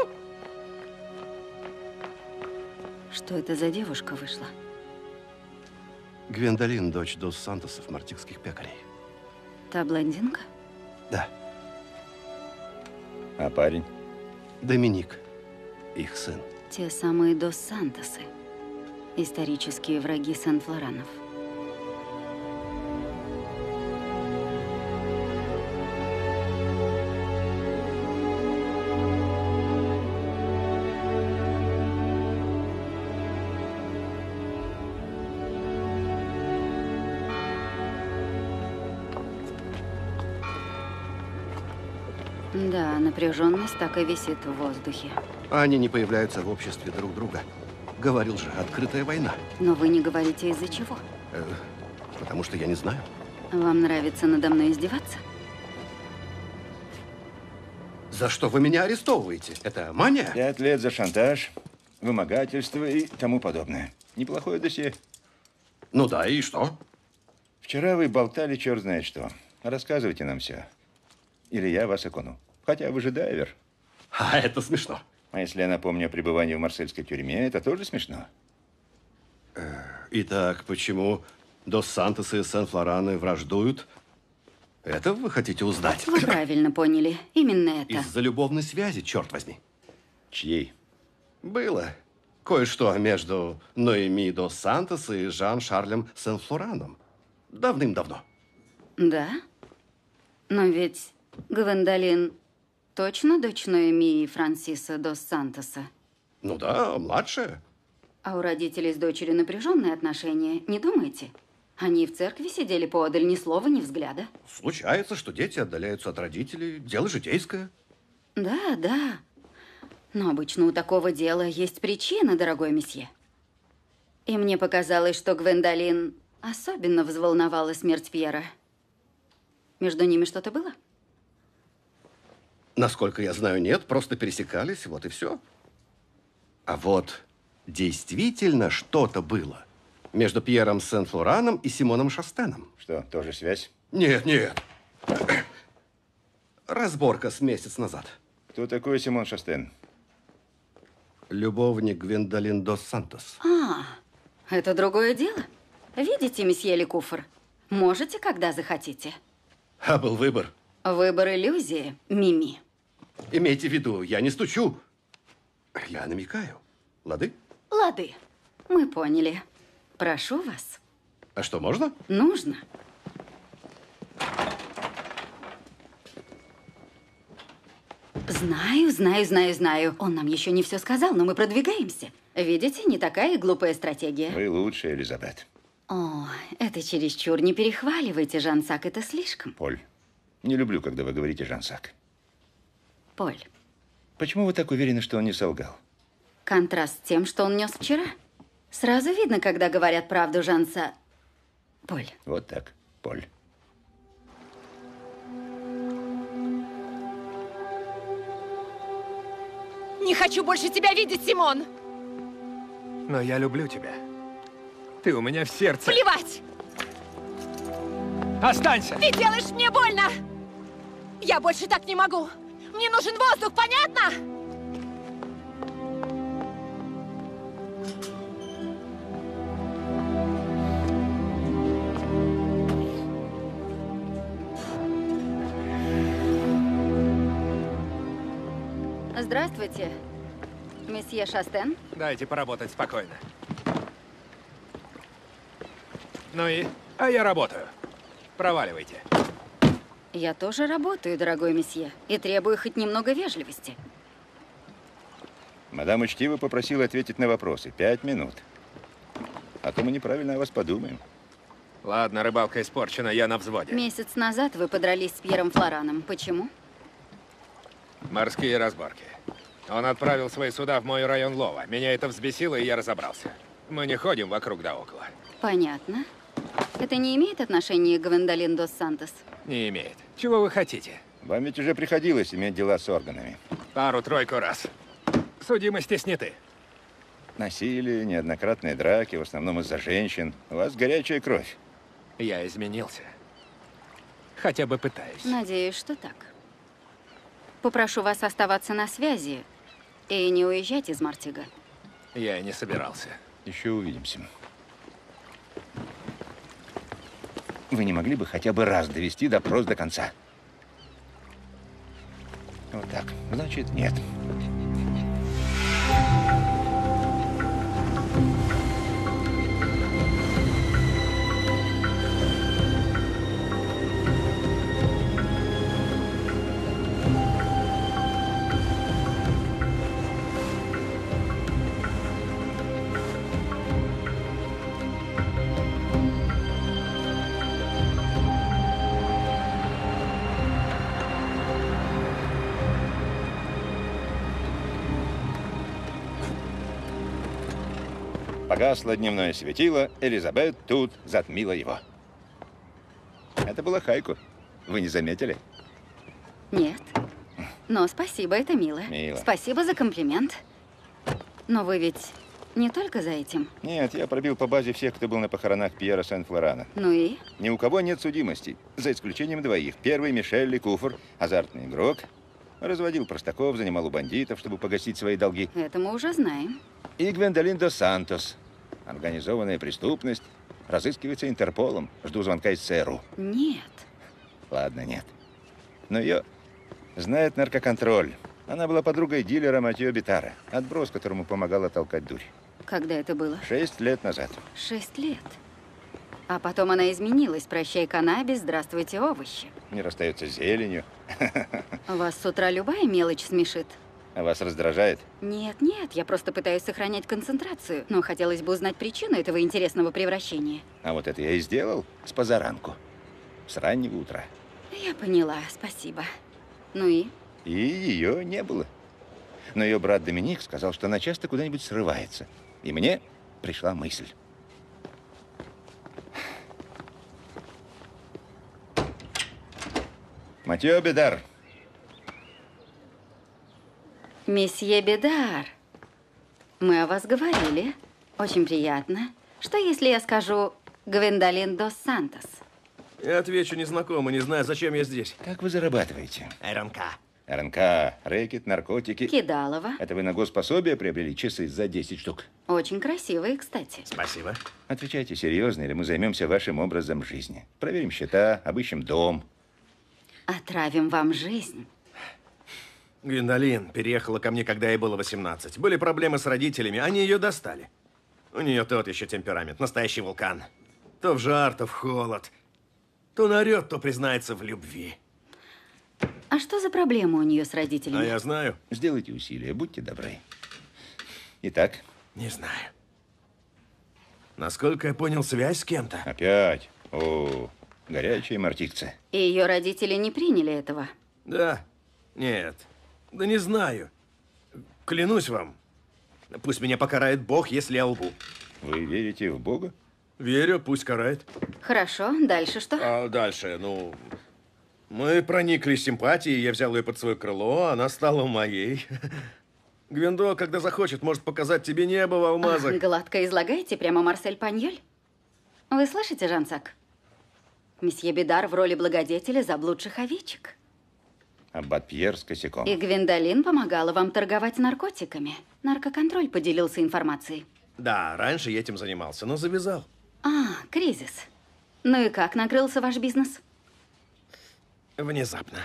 Speaker 5: Что это за девушка вышла?
Speaker 6: Гвендолин, дочь Дос Сантосов, мартикских пекарей.
Speaker 5: Та блондинка?
Speaker 6: Да.
Speaker 2: А парень?
Speaker 6: Доминик, их сын.
Speaker 5: Те самые Дос Сантосы. Исторические враги Сен-Флоранов. Да, напряженность так и висит в воздухе.
Speaker 6: Они не появляются в обществе друг друга. Говорил же, открытая война.
Speaker 5: Но вы не говорите, из-за чего.
Speaker 6: Потому что я не знаю.
Speaker 5: Вам нравится надо мной издеваться?
Speaker 6: За что вы меня арестовываете? Это мания?
Speaker 2: 5 лет за шантаж, вымогательство и тому подобное. Неплохое досье.
Speaker 6: Ну да, и что?
Speaker 2: Вчера вы болтали черт знает что. Рассказывайте нам все. Или я вас окуну. Хотя вы же дайвер.
Speaker 6: А это смешно.
Speaker 2: А если я напомню о пребывании в марсельской тюрьме, это тоже смешно?
Speaker 6: Итак, почему Дос Сантосы и Сен-Флораны враждуют? Это вы хотите узнать?
Speaker 5: Вы правильно поняли. Именно это.
Speaker 6: Из-за любовной связи, черт возьми.
Speaker 2: Чьей?
Speaker 6: Было кое-что между Ноэми Дос Сантос и Жан-Шарлем Сен-Флораном. Давным-давно.
Speaker 5: Да? Но ведь Гвендолин точно дочь Ноэми и Франсиса Дос Сантоса?
Speaker 6: Ну да, младшая.
Speaker 5: А у родителей с дочерью напряженные отношения, не думаете? Они в церкви сидели поодаль, ни слова, ни взгляда.
Speaker 6: Случается, что дети отдаляются от родителей. Дело житейское.
Speaker 5: Да, да. Но обычно у такого дела есть причина, дорогой месье. И мне показалось, что Гвендолин особенно взволновала смерть Пьера. Между ними что-то было?
Speaker 6: Насколько я знаю, нет. Просто пересекались, вот и все. А вот действительно что-то было между Пьером Сен-Флораном и Симоном Шастеном.
Speaker 2: Что, тоже связь?
Speaker 6: Нет, нет. Разборка с месяц назад.
Speaker 2: Кто такой Симон Шастен?
Speaker 6: Любовник Гвендолин Дос Сантос.
Speaker 5: А, это другое дело. Видите, месье Лекуфор? Можете, когда захотите.
Speaker 6: А был выбор.
Speaker 5: Выбор иллюзии, Мими.
Speaker 6: Имейте в виду, я не стучу. Я намекаю. Лады?
Speaker 5: Лады, мы поняли. Прошу вас.
Speaker 6: А что, можно?
Speaker 5: Нужно. Знаю. Он нам еще не все сказал, но мы продвигаемся. Видите, не такая и глупая стратегия.
Speaker 2: Вы лучшая, Элизабет.
Speaker 5: О, это чересчур. Не перехваливайте, Жансак, это слишком.
Speaker 2: Поль, не люблю, когда вы говорите Жансак.
Speaker 5: Поль.
Speaker 2: Почему вы так уверены, что он не солгал?
Speaker 5: Контраст с тем, что он нес вчера. Сразу видно, когда говорят правду, Жанса. Поль.
Speaker 2: Вот так, Поль.
Speaker 4: Не хочу больше тебя видеть, Симон!
Speaker 7: Но я люблю тебя. Ты у меня в сердце.
Speaker 4: Плевать!
Speaker 7: Останься!
Speaker 4: Ты делаешь мне больно! Я больше так не могу! Мне нужен воздух, понятно?
Speaker 5: Здравствуйте, месье Шастен.
Speaker 7: Дайте поработать спокойно. Ну и? А я работаю. Проваливайте.
Speaker 5: Я тоже работаю, дорогой месье, и требую хоть немного вежливости.
Speaker 2: Мадам учтиво попросила ответить на вопросы. 5 минут. А то мы неправильно о вас подумаем.
Speaker 7: Ладно, рыбалка испорчена, я на взводе.
Speaker 5: Месяц назад вы подрались с Пьером Флораном. Почему?
Speaker 7: Морские разборки. Он отправил свои суда в мой район лова. Меня это взбесило, и я разобрался. Мы не ходим вокруг да около.
Speaker 5: Понятно. Это не имеет отношения к Гвендолин Дос Сантос?
Speaker 7: Не имеет. Чего вы хотите?
Speaker 2: Вам ведь уже приходилось иметь дела с органами.
Speaker 7: Пару-тройку раз. Судимости сняты.
Speaker 2: Насилие, неоднократные драки, в основном из-за женщин. У вас горячая кровь.
Speaker 7: Я изменился. Хотя бы пытаюсь.
Speaker 5: Надеюсь, что так. Попрошу вас оставаться на связи и не уезжать из Мартига.
Speaker 7: Я и не собирался.
Speaker 2: Еще увидимся. Вы не могли бы хотя бы раз довести допрос до конца? Вот так. Значит, нет. Погасло дневное светило, Элизабет тут затмила его. Это было Хайку. Вы не заметили?
Speaker 5: Нет. Но спасибо, это мило.
Speaker 2: Мило.
Speaker 5: Спасибо за комплимент. Но вы ведь не только за этим.
Speaker 2: Нет, я пробил по базе всех, кто был на похоронах Пьера Сен-Флорана.
Speaker 5: Ну и?
Speaker 2: Ни у кого нет судимости, за исключением двоих. Первый — Мишель Лекуфор, азартный игрок. Разводил простаков, занимал у бандитов, чтобы погасить свои долги.
Speaker 5: Это мы уже знаем.
Speaker 2: И Гвендолин дос Сантос. Организованная преступность. Разыскивается Интерполом. Жду звонка из ЦРУ.
Speaker 5: Нет.
Speaker 2: Ладно, нет. Но ее знает наркоконтроль. Она была подругой дилера Матьё Битара. Отброс, которому помогала толкать дурь.
Speaker 5: Когда это было?
Speaker 2: 6 лет назад.
Speaker 5: 6 лет. А потом она изменилась. Прощай, каннабис, здравствуйте, овощи.
Speaker 2: Не расстается с зеленью.
Speaker 5: Вас с утра любая мелочь смешит?
Speaker 2: А вас раздражает?
Speaker 5: Нет, нет, я просто пытаюсь сохранять концентрацию. Но хотелось бы узнать причину этого интересного превращения.
Speaker 2: А вот это я и сделал с позаранку. С раннего утра.
Speaker 5: Я поняла, спасибо. Ну и?
Speaker 2: И ее не было. Но ее брат Доминик сказал, что она часто куда-нибудь срывается. И мне пришла мысль. Матьё Бедар.
Speaker 5: Месье Бедар, мы о вас говорили. Очень приятно. Что, если я скажу Гвендолин дос Сантос?
Speaker 6: Я отвечу незнакомо, не знаю, зачем я здесь.
Speaker 2: Как вы зарабатываете?
Speaker 6: РНК.
Speaker 2: РНК, рэкет, наркотики.
Speaker 5: Кидалова.
Speaker 2: Это вы на госпособие приобрели часы за 10 штук?
Speaker 5: Очень красивые, кстати.
Speaker 6: Спасибо.
Speaker 2: Отвечайте серьезно, или мы займемся вашим образом жизни. Проверим счета, обыщем дом.
Speaker 5: Отравим вам жизнь.
Speaker 6: Гвендолин переехала ко мне, когда ей было 18. Были проблемы с родителями, они ее достали. У нее тот еще темперамент, настоящий вулкан. То в жар, то в холод. То наорет, то признается в любви.
Speaker 5: А что за проблема у нее с родителями?
Speaker 6: А я знаю.
Speaker 2: Сделайте усилия, будьте добры. Итак?
Speaker 6: Не знаю. Насколько я понял, связь с кем-то.
Speaker 2: Опять? О, горячие мартикцы.
Speaker 5: И ее родители не приняли этого?
Speaker 6: Да. Нет. Да не знаю. Клянусь вам. Пусть меня покарает Бог, если я лгу.
Speaker 2: Вы верите в Бога?
Speaker 6: Верю, пусть карает.
Speaker 5: Хорошо, дальше что?
Speaker 6: А дальше, ну... Мы прониклись симпатией, я взял ее под свое крыло, она стала моей. Гвендо, когда захочет, может показать тебе небо в алмазах.
Speaker 5: Гладко излагаете, прямо Марсель Паньоль? Вы слышите, Жансак? Месье Бедар в роли благодетеля заблудших овечек.
Speaker 2: Аббат Пьер с косяком.
Speaker 5: И Гвендолин помогала вам торговать наркотиками. Наркоконтроль поделился информацией.
Speaker 6: Да, раньше я этим занимался, но завязал.
Speaker 5: А, кризис. Ну и как накрылся ваш бизнес?
Speaker 6: Внезапно.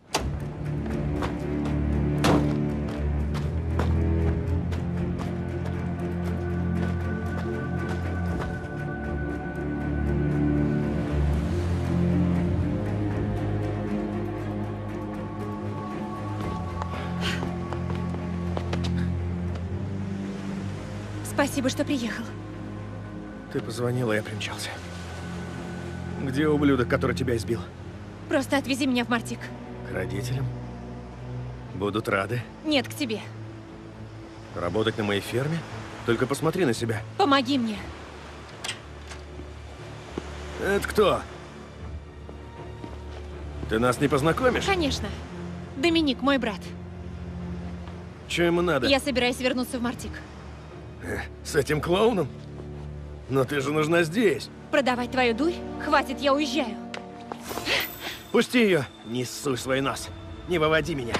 Speaker 4: Спасибо, что приехал.
Speaker 6: Ты позвонила, я примчался. Где ублюдок, который тебя избил?
Speaker 4: Просто отвези меня в Мартик.
Speaker 6: К родителям? Будут рады.
Speaker 4: Нет, к тебе.
Speaker 6: Работать на моей ферме? Только посмотри на себя.
Speaker 4: Помоги мне.
Speaker 6: Это кто? Ты нас не познакомишь?
Speaker 4: Конечно. Доминик, мой брат.
Speaker 6: Что ему надо?
Speaker 4: Я собираюсь вернуться в Мартик.
Speaker 10: С этим клоуном? Но ты же нужна здесь.
Speaker 4: Продавать твою дурь? Хватит, я уезжаю.
Speaker 10: Пусти ее. Не ссуй свой нос. Не выводи меня.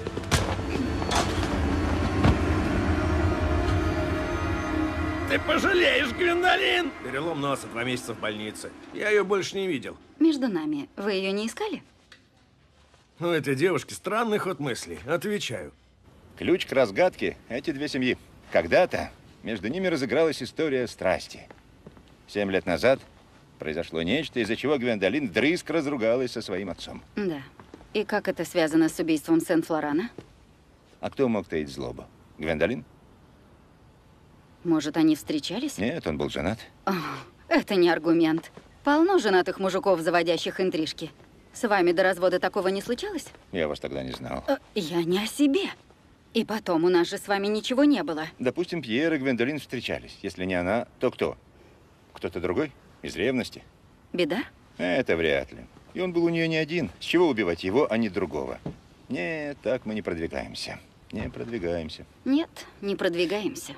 Speaker 10: Ты пожалеешь, Гвендолин! Перелом носа, 2 месяца в больнице. Я ее больше не видел.
Speaker 5: Между нами, вы ее не искали?
Speaker 10: У этой девушки странный ход мыслей. Отвечаю.
Speaker 2: Ключ к разгадке – эти 2 семьи. Когда-то между ними разыгралась история страсти. 7 лет назад произошло нечто, из-за чего Гвендолин вдрызг разругалась со своим отцом.
Speaker 5: Да. И как это связано с убийством Сен-Флорана?
Speaker 2: А кто мог таить злобу? Гвендолин?
Speaker 5: Может, они встречались?
Speaker 2: Нет, он был женат.
Speaker 5: О, это не аргумент. Полно женатых мужиков, заводящих интрижки. С вами до развода такого не случалось?
Speaker 2: Я вас тогда не знал.
Speaker 5: Я не о себе. И потом, у нас же с вами ничего не было.
Speaker 2: Допустим, Пьер и Гвендолин встречались. Если не она, то кто? Кто-то другой? Из ревности?
Speaker 5: Беда?
Speaker 2: Это вряд ли. И он был у нее не один. С чего убивать его, а не другого? Нет, так мы не продвигаемся. Не продвигаемся.
Speaker 5: Нет, не продвигаемся.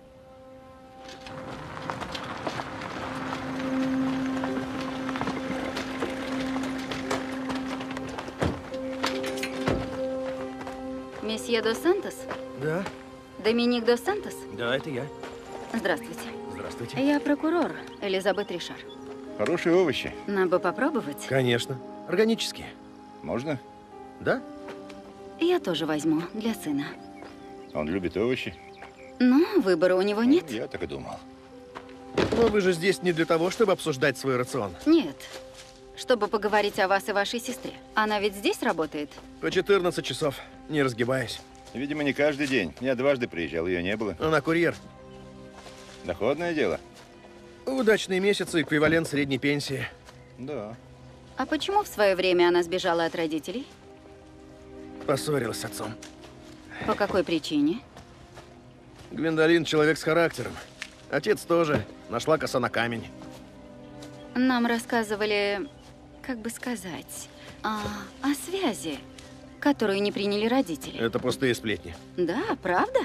Speaker 5: Месье Дос Сантос?
Speaker 10: Да?
Speaker 5: Доминик Дос Сантос?
Speaker 10: Да, это я.
Speaker 5: Здравствуйте.
Speaker 10: Здравствуйте.
Speaker 5: Я прокурор Элизабет Ришар.
Speaker 2: Хорошие овощи.
Speaker 5: Нам бы попробовать?
Speaker 10: Конечно. Органические.
Speaker 2: Можно?
Speaker 10: Да?
Speaker 5: Я тоже возьму для сына.
Speaker 2: Он любит овощи?
Speaker 5: Ну, выбора у него нет.
Speaker 2: Я так и думал.
Speaker 10: Но вы же здесь не для того, чтобы обсуждать свой рацион.
Speaker 5: Нет. Чтобы поговорить о вас и вашей сестре. Она ведь здесь работает?
Speaker 10: По 14 часов, не разгибаясь.
Speaker 2: Видимо, не каждый день. Я дважды приезжал, ее не было.
Speaker 10: Она курьер.
Speaker 2: Доходное дело?
Speaker 10: Удачные месяцы, эквивалент средней пенсии.
Speaker 2: Да.
Speaker 5: А почему в свое время она сбежала от родителей?
Speaker 10: Поссорилась с отцом.
Speaker 5: По какой причине?
Speaker 10: Гвендолин человек с характером. Отец тоже. Нашла коса на камень.
Speaker 5: Нам рассказывали, как бы сказать, о связи, которую не приняли родители.
Speaker 10: Это пустые сплетни.
Speaker 5: Да, правда?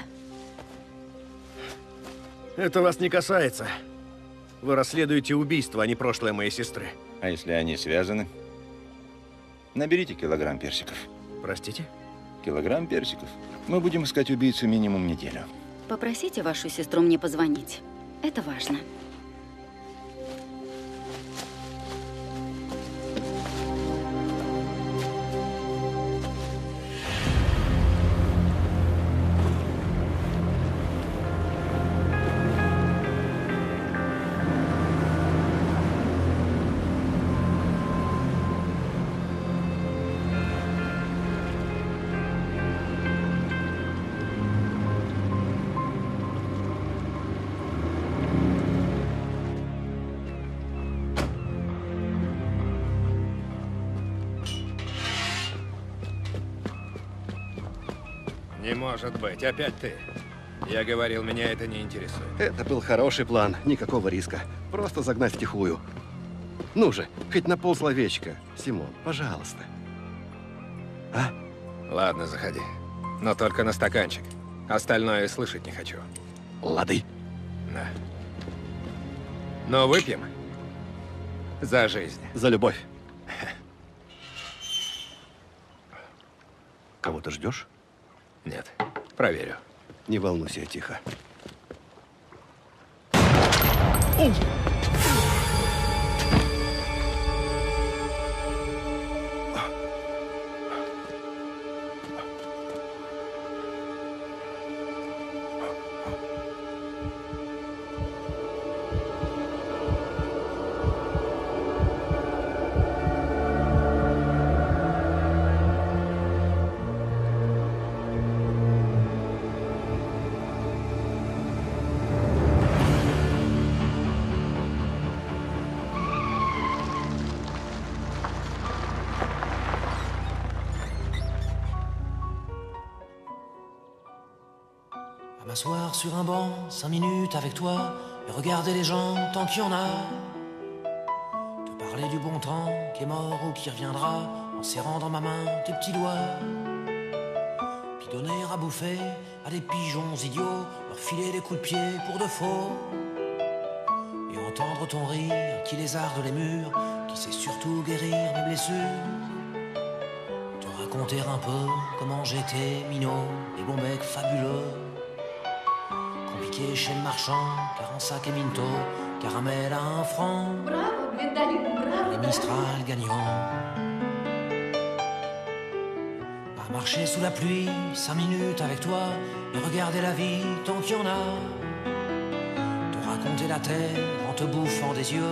Speaker 10: Это вас не касается. Вы расследуете убийство, а не прошлое моей сестры.
Speaker 2: А если они связаны? Наберите килограмм персиков.
Speaker 10: Простите?
Speaker 2: Килограмм персиков. Мы будем искать убийцу минимум неделю.
Speaker 5: Попросите вашу сестру мне позвонить. Это важно.
Speaker 7: Не может быть, опять ты. Я говорил, меня это не интересует.
Speaker 6: Это был хороший план, никакого риска. Просто загнать втихую. Ну же, хоть на полсловечка. Симон, пожалуйста. А?
Speaker 7: Ладно, заходи. Но только на стаканчик. Остальное слышать не хочу.
Speaker 6: Лады.
Speaker 7: Да. Но выпьем. За жизнь.
Speaker 6: За любовь. Кого-то ждешь?
Speaker 7: Нет. Проверю.
Speaker 6: Не волнуйся, тихо.
Speaker 11: M'asseoir sur un banc, 5 minutes avec toi, et regarder les gens tant qu'il y en a. Te parler du bon temps qui est mort ou qui reviendra, en serrant dans ma main tes petits doigts. Puis qui donnèrent à bouffer à des pigeons idiots, leur filer des coups de pied pour de faux. Et entendre ton rire qui lézarde les murs, qui sait surtout guérir mes blessures. Te raconter un peu comment j'étais minot, les bons becs fabuleux. Compliqué chez le marchand, car en sac et minto, caramel à 1 franc. Les Mistral gagnants. Par marcher sous la pluie, 5 minutes avec toi, et regarder la vie tant qu'il y en a. Te raconter la terre en te bouffant des yeux.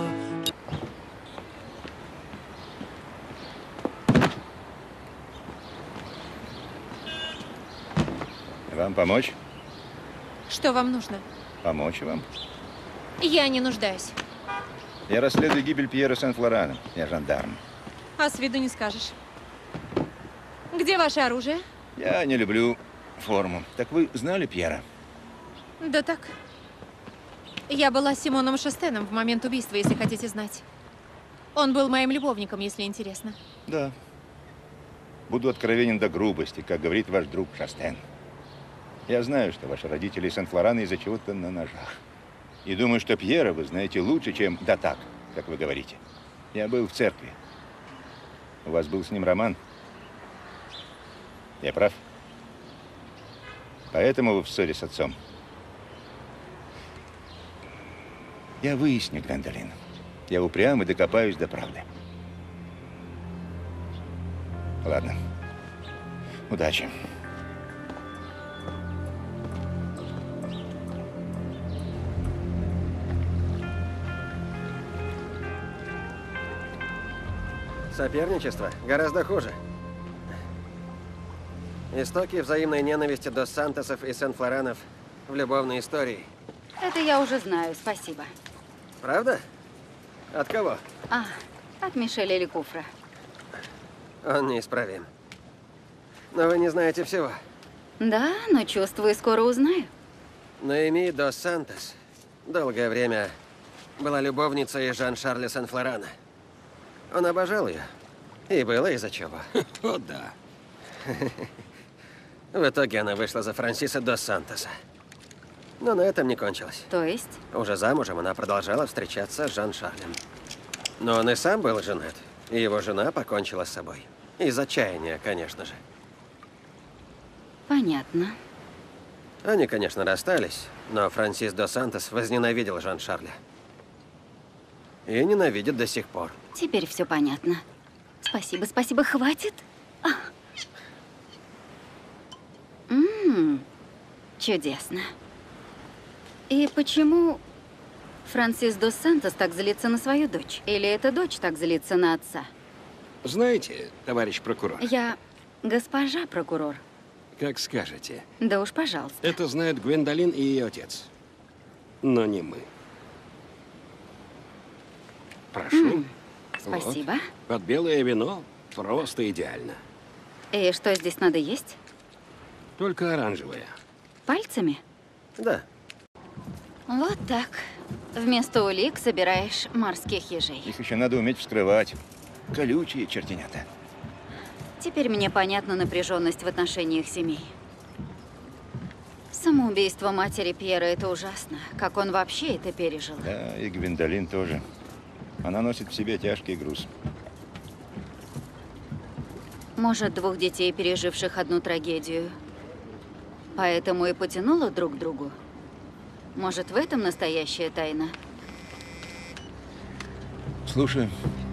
Speaker 2: Вам помочь?
Speaker 12: Что вам нужно?
Speaker 2: Помочь вам?
Speaker 12: Я не нуждаюсь.
Speaker 2: Я расследую гибель Пьера Сен-Флорана. Я жандарм.
Speaker 12: А с виду не скажешь. Где ваше оружие?
Speaker 2: Я не люблю форму. Так вы знали Пьера?
Speaker 12: Да так. Я была с Симоном Шостеном в момент убийства, если хотите знать. Он был моим любовником, если интересно.
Speaker 2: Да. Буду откровенен до грубости, как говорит ваш друг Шостен. Я знаю, что ваши родители Сен-Флорана из-за чего-то на ножах. И думаю, что Пьера вы знаете лучше, чем да так, как вы говорите. Я был в церкви. У вас был с ним роман? Я прав? Поэтому вы в ссоре с отцом. Я выясню, Гвендолин. Я упрям и докопаюсь до правды. Ладно. Удачи.
Speaker 1: Соперничество гораздо хуже. Истоки взаимной ненависти Дос Сантосов и Сен-Флоранов в любовной истории.
Speaker 5: Это я уже знаю, спасибо.
Speaker 1: Правда? От кого?
Speaker 5: От Мишеля Лекуфра.
Speaker 1: Он неисправим. Но вы не знаете всего.
Speaker 5: Да, но чувствую, скоро узнаю.
Speaker 1: Ноэми Дос Сантос долгое время была любовницей Жан-Шарля Сен-Флорана. Он обожал ее. И было из-за чего.
Speaker 8: О, да.
Speaker 1: В итоге она вышла за Франсиса Дос Сантоса. Но на этом не кончилось.
Speaker 5: То есть?
Speaker 1: Уже замужем она продолжала встречаться с Жан-Шарлем. Но он и сам был женат. И его жена покончила с собой. Из отчаяния, конечно же.
Speaker 5: Понятно.
Speaker 1: Они, конечно, расстались, но Франсис Дос Сантос возненавидел Жан-Шарля. И ненавидит до сих пор.
Speaker 5: Теперь все понятно. Спасибо, спасибо, хватит. Чудесно. И почему Франсис Дос Сантос так злится на свою дочь? Или эта дочь так злится на отца?
Speaker 8: Знаете, товарищ прокурор?
Speaker 5: Я госпожа прокурор.
Speaker 8: Как скажете.
Speaker 5: Да уж, пожалуйста.
Speaker 8: Это знают Гвендолин и ее отец. Но не мы. Прошу.
Speaker 5: Спасибо.
Speaker 8: Вот. Под белое вино просто идеально.
Speaker 5: И что здесь надо есть?
Speaker 8: Только оранжевое.
Speaker 5: Пальцами?
Speaker 1: Да.
Speaker 5: Вот так. Вместо улик собираешь морских ежей.
Speaker 2: Их еще надо уметь вскрывать. Колючие чертенята.
Speaker 5: Теперь мне понятна напряженность в отношениях семей. Самоубийство матери Пьера – это ужасно. Как он вообще это пережил?
Speaker 2: Да, и Гвендолин тоже. Она носит в себе тяжкий груз.
Speaker 5: Может, 2 детей, переживших одну трагедию, поэтому и потянуло друг к другу? Может, в этом настоящая тайна?
Speaker 2: Слушай.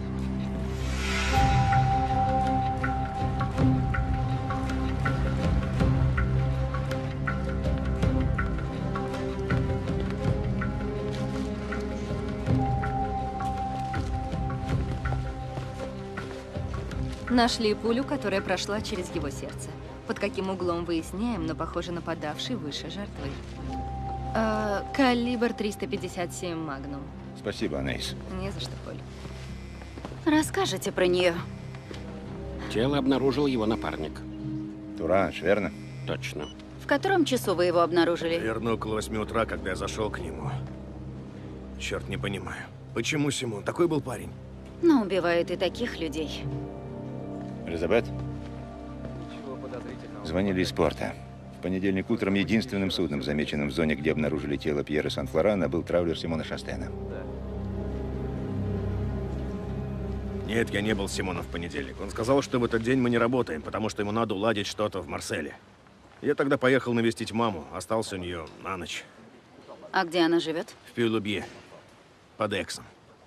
Speaker 4: Нашли пулю, которая прошла через его сердце. Под каким углом выясняем, но, похоже, нападавший выше жертвы. Калибр 357 Магнум.
Speaker 2: Спасибо, Анейс.
Speaker 4: Не за что, Поль.
Speaker 5: Расскажите про нее.
Speaker 8: Тело обнаружил его напарник.
Speaker 2: Туранж, верно?
Speaker 8: Точно.
Speaker 5: В котором часу вы его обнаружили?
Speaker 10: Верно, около 8 утра, когда я зашел к нему. Черт, не понимаю. Почему Симон? Такой был парень.
Speaker 5: Но убивают и таких людей.
Speaker 2: Элизабет? Позвонили из порта. В понедельник утром единственным судном, замеченным в зоне, где обнаружили тело Пьера Сан-Флорана, был траулер Симона Шастена.
Speaker 10: Нет, я не был с Симоном в понедельник. Он сказал, что в этот день мы не работаем, потому что ему надо уладить что-то в Марселе. Я тогда поехал навестить маму, остался у нее на ночь.
Speaker 5: А где она живет?
Speaker 10: В Пюй-Лубье, под Эксом.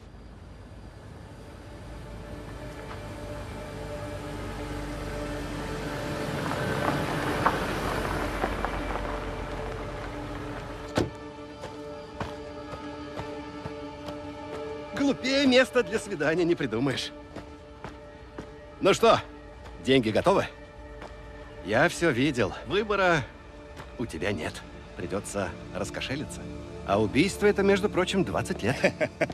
Speaker 6: Глупее места для свидания не придумаешь. Ну что, деньги готовы? Я все видел. Выбора у тебя нет. Придется раскошелиться. А убийство это, между прочим, 20 лет.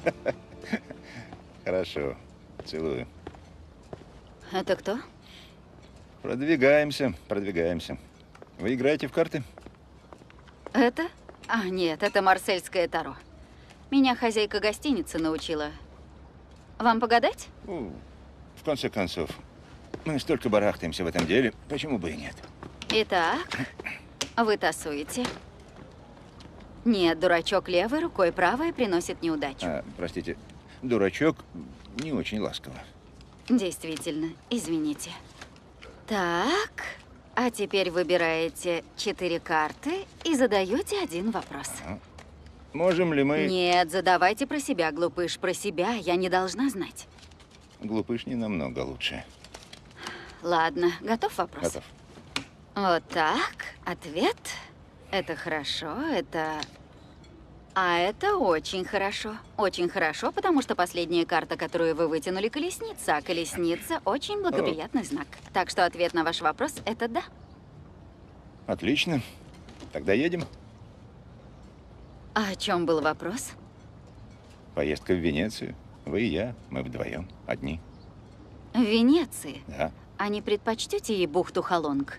Speaker 2: Хорошо. Целую.
Speaker 5: Это кто?
Speaker 2: Продвигаемся, продвигаемся. Вы играете в карты?
Speaker 5: Это? А, нет, это марсельское таро. Меня хозяйка гостиницы научила. Вам погадать?
Speaker 2: В конце концов, мы столько барахтаемся в этом деле, почему бы и нет?
Speaker 5: Итак, вы тасуете. Нет, дурачок левой рукой, правая приносит неудачу.
Speaker 2: Простите, дурачок не очень ласково.
Speaker 5: Действительно, извините. Так, а теперь выбираете 4 карты и задаете один вопрос.
Speaker 2: Можем ли мы...
Speaker 5: Нет, задавайте про себя, глупыш, про себя. Я не должна знать.
Speaker 2: Глупыш не намного лучше.
Speaker 5: Ладно, готов вопрос?
Speaker 2: Готов.
Speaker 5: Вот так. Ответ. Это хорошо, это... А это очень хорошо. Очень хорошо, потому что последняя карта, которую вы вытянули, колесница. А колесница – очень благоприятный знак. Так что ответ на ваш вопрос – это да.
Speaker 2: Отлично. Тогда едем.
Speaker 5: А о чем был вопрос?
Speaker 2: Поездка в Венецию. Вы и я, мы вдвоем, одни.
Speaker 5: В Венеции?
Speaker 2: Да.
Speaker 5: А не предпочтете ей бухту Холонг?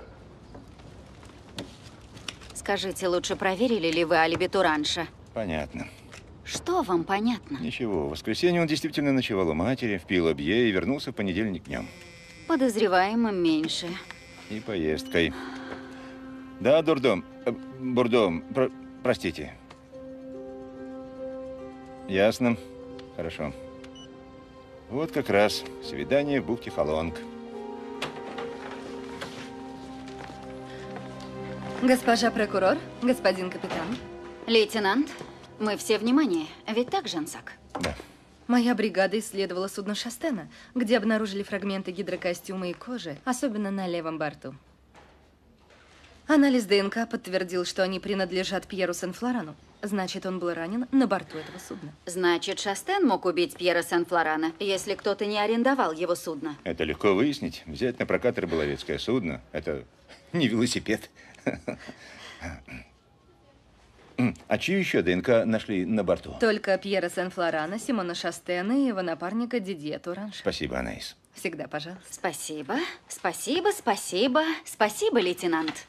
Speaker 5: Скажите, лучше проверили ли вы алиби Туранша?
Speaker 2: Понятно.
Speaker 5: Что вам понятно?
Speaker 2: Ничего, в воскресенье он действительно ночевал у матери в Пюй-Лубье и вернулся в понедельник днем.
Speaker 5: Подозреваемым меньше.
Speaker 2: И поездкой. Да, дурдом. Бурдом. Простите. Ясно. Хорошо. Вот как раз свидание в бухте Холонг.
Speaker 4: Госпожа прокурор, господин капитан.
Speaker 5: Лейтенант, мы все внимание. Ведь так, Жансак?
Speaker 2: Да.
Speaker 4: Моя бригада исследовала судно Шастена, где обнаружили фрагменты гидрокостюма и кожи, особенно на левом борту. Анализ ДНК подтвердил, что они принадлежат Пьеру Сен-Флорану. Значит, он был ранен на борту этого судна.
Speaker 5: Значит, Шастен мог убить Пьера Сен-Флорана, если кто-то не арендовал его судно.
Speaker 2: Это легко выяснить. Взять на прокат рыболовецкое судно – это не велосипед. А чью еще ДНК нашли на борту?
Speaker 4: Только Пьера Сен-Флорана, Симона Шастена и его напарника Дидье Туранш.
Speaker 2: Спасибо, Анаис.
Speaker 4: Всегда пожалуйста.
Speaker 5: Спасибо, спасибо, спасибо. Спасибо, лейтенант.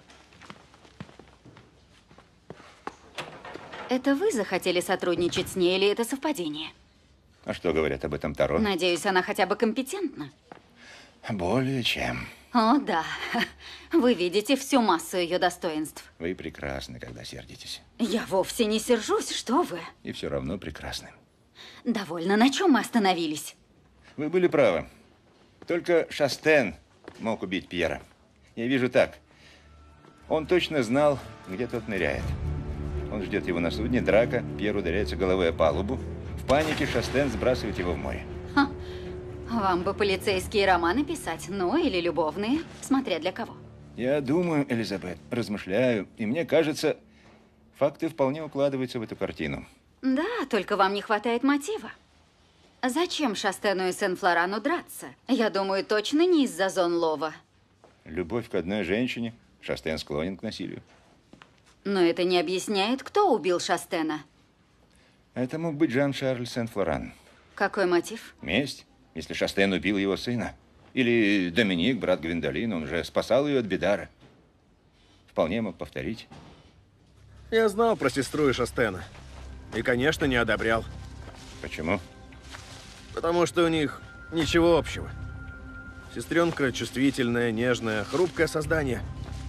Speaker 5: Это вы захотели сотрудничать с ней или это совпадение?
Speaker 2: А что говорят об этом Таро?
Speaker 5: Надеюсь, она хотя бы компетентна.
Speaker 2: Более чем.
Speaker 5: О, да. Вы видите всю массу ее достоинств.
Speaker 2: Вы прекрасны, когда сердитесь.
Speaker 5: Я вовсе не сержусь, что вы.
Speaker 2: И все равно прекрасны.
Speaker 5: Довольно. На чем мы остановились?
Speaker 2: Вы были правы. Только Шастен мог убить Пьера. Я вижу так. Он точно знал, где тот ныряет. Он ждет его на судне, драка, Пьер ударяется головой о палубу. В панике Шастен сбрасывает его в море.
Speaker 5: Ха. Вам бы полицейские романы писать, ну или любовные, смотря для кого.
Speaker 2: Я думаю, Элизабет, размышляю, и мне кажется, факты вполне укладываются в эту картину.
Speaker 5: Да, только вам не хватает мотива. Зачем Шастену и Сен-Флорану драться? Я думаю, точно не из-за зон лова.
Speaker 2: Любовь к одной женщине, Шастен склонен к насилию.
Speaker 5: Но это не объясняет, кто убил Шастена.
Speaker 2: Это мог быть Жан-Шарль Сен-Флоран.
Speaker 5: Какой мотив?
Speaker 2: Месть, если Шастен убил его сына. Или Доминик, брат Гвендолин, он же спасал ее от Бедара. Вполне мог повторить.
Speaker 10: Я знал про сестру и Шастена. И, конечно, не одобрял.
Speaker 2: Почему?
Speaker 10: Потому что у них ничего общего. Сестренка чувствительная, нежная, хрупкое создание.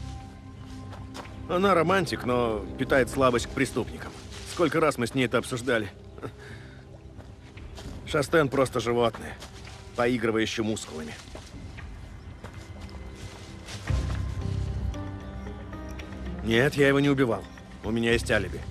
Speaker 10: Она романтик, но питает слабость к преступникам. Сколько раз мы с ней это обсуждали. Шастен просто животное, поигрывающее мускулами. Нет, я его не убивал. У меня есть алиби.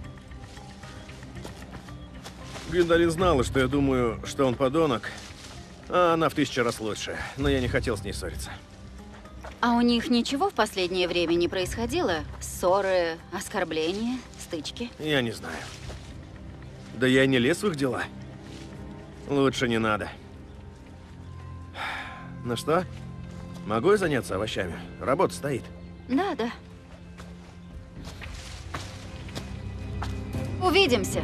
Speaker 10: Гвендолин знала, что я думаю, что он подонок, а она в 1000 раз лучше. Но я не хотел с ней ссориться.
Speaker 5: А у них ничего в последнее время не происходило? Ссоры, оскорбления, стычки?
Speaker 10: Я не знаю. Да я не лез в их дела. Лучше не надо. Ну что? Могу я заняться овощами? Работа стоит.
Speaker 5: Да, да. Увидимся.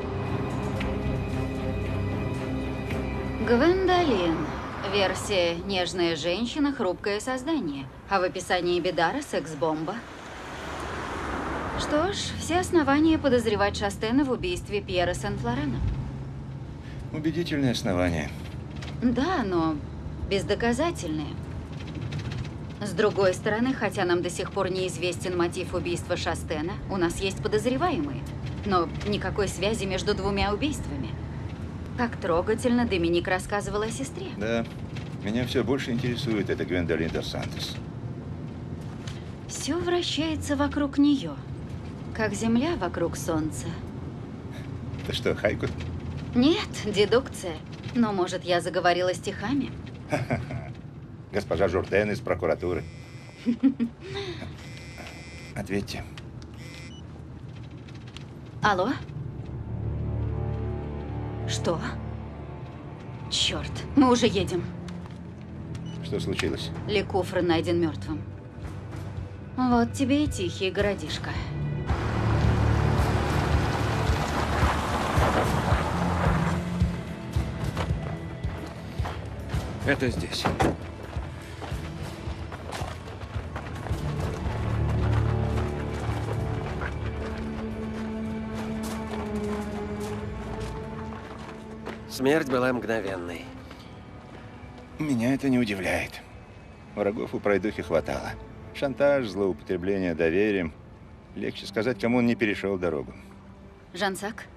Speaker 5: Гвендолин. Версия «Нежная женщина, хрупкое создание». А в описании Бедара секс-бомба. Что ж, все основания подозревать Шастена в убийстве Пьера Сен-Флорана.
Speaker 2: Убедительное основание.
Speaker 5: Да, но бездоказательные. С другой стороны, хотя нам до сих пор неизвестен мотив убийства Шастена, у нас есть подозреваемые. Но никакой связи между двумя убийствами. Как трогательно Доминик рассказывал о сестре.
Speaker 2: Да, меня все больше интересует эта Гвендолин дос Сантос.
Speaker 5: Все вращается вокруг нее, как земля вокруг солнца.
Speaker 2: Это что, хайку?
Speaker 5: Нет, дедукция. Но, может, я заговорила стихами?
Speaker 2: Госпожа Журден из прокуратуры. Ответьте.
Speaker 5: Алло? Что? Черт, мы уже едем.
Speaker 2: Что случилось?
Speaker 5: Лекуфр найден мертвым. Вот тебе и тихий городишко.
Speaker 8: Это здесь.
Speaker 1: Смерть была мгновенной.
Speaker 2: Меня это не удивляет. Врагов у пройдухи хватало. Шантаж, злоупотребление доверием. Легче сказать, кому он не перешел дорогу.
Speaker 5: Жансак?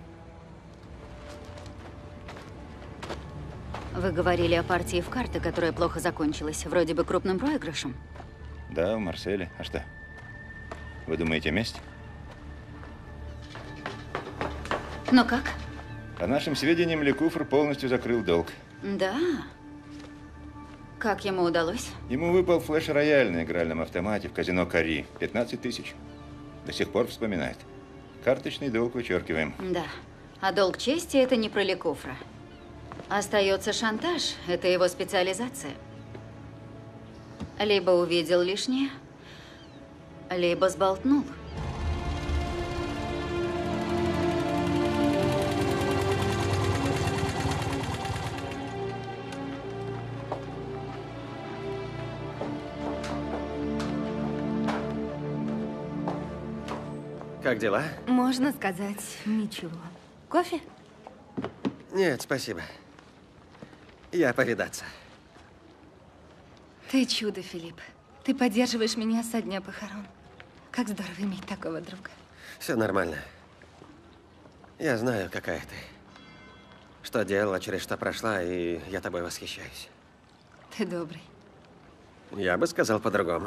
Speaker 5: Вы говорили о партии в карты, которая плохо закончилась. Вроде бы крупным проигрышем.
Speaker 2: Да, в Марселе. А что? Вы думаете, месть?
Speaker 5: Но как?
Speaker 2: По нашим сведениям, Лекуфр полностью закрыл долг.
Speaker 5: Да. Как ему удалось?
Speaker 2: Ему выпал флеш-рояль на игральном автомате в казино Кари. 15 000. До сих пор вспоминает. Карточный долг вычеркиваем.
Speaker 5: Да. А долг чести – это не про Лекуфра. Остается шантаж. Это его специализация. Либо увидел лишнее, либо сболтнул.
Speaker 1: Как дела?
Speaker 4: Можно сказать, ничего. Кофе?
Speaker 1: Нет, спасибо. Я повидаться.
Speaker 4: Ты чудо, Филипп. Ты поддерживаешь меня со дня похорон. Как здорово иметь такого друга.
Speaker 1: Все нормально. Я знаю, какая ты. Что делала, через что прошла, и я тобой восхищаюсь.
Speaker 4: Ты добрый.
Speaker 1: Я бы сказал по-другому.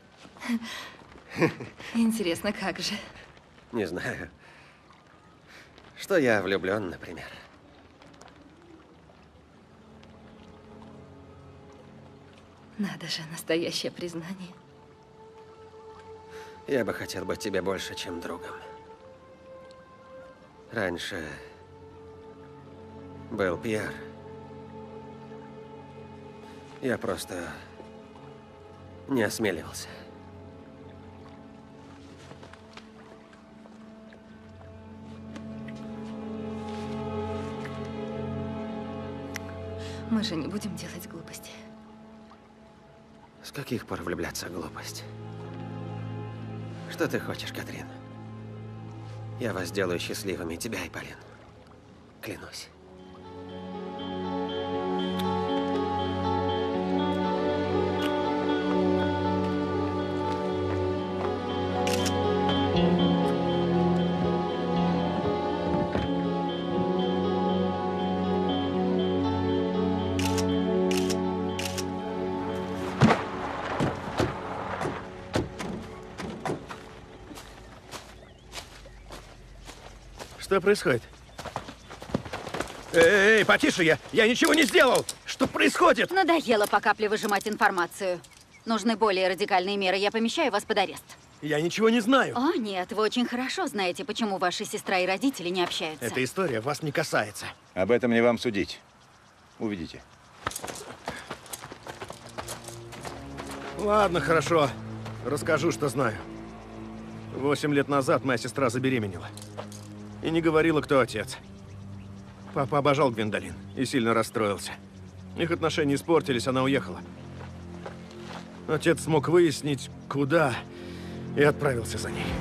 Speaker 4: Интересно, как же?
Speaker 1: Не знаю. Что я влюблен, например.
Speaker 4: Надо же, настоящее признание.
Speaker 1: Я бы хотел быть тебе больше, чем другом. Раньше был Пьер. Я просто не осмеливался.
Speaker 4: Мы же не будем делать глупости.
Speaker 1: С каких пор влюбляться в глупость? Что ты хочешь, Катрин? Я вас сделаю счастливыми, тебя и Полин. Клянусь.
Speaker 10: Что происходит? Эй, потише, я ничего не сделал! Что происходит?
Speaker 5: Надоело по капле выжимать информацию. Нужны более радикальные меры. Я помещаю вас под арест.
Speaker 10: Я ничего не знаю.
Speaker 5: О, нет, вы очень хорошо знаете, почему ваши сестра и родители не общаются.
Speaker 10: Эта история вас не касается.
Speaker 2: Об этом не вам судить. Увидите.
Speaker 10: Ладно, хорошо. Расскажу, что знаю. 8 лет назад моя сестра забеременела. И не говорила, кто отец. Папа обожал Гвендолин и сильно расстроился. Их отношения испортились, она уехала. Отец смог выяснить, куда, и отправился за ней.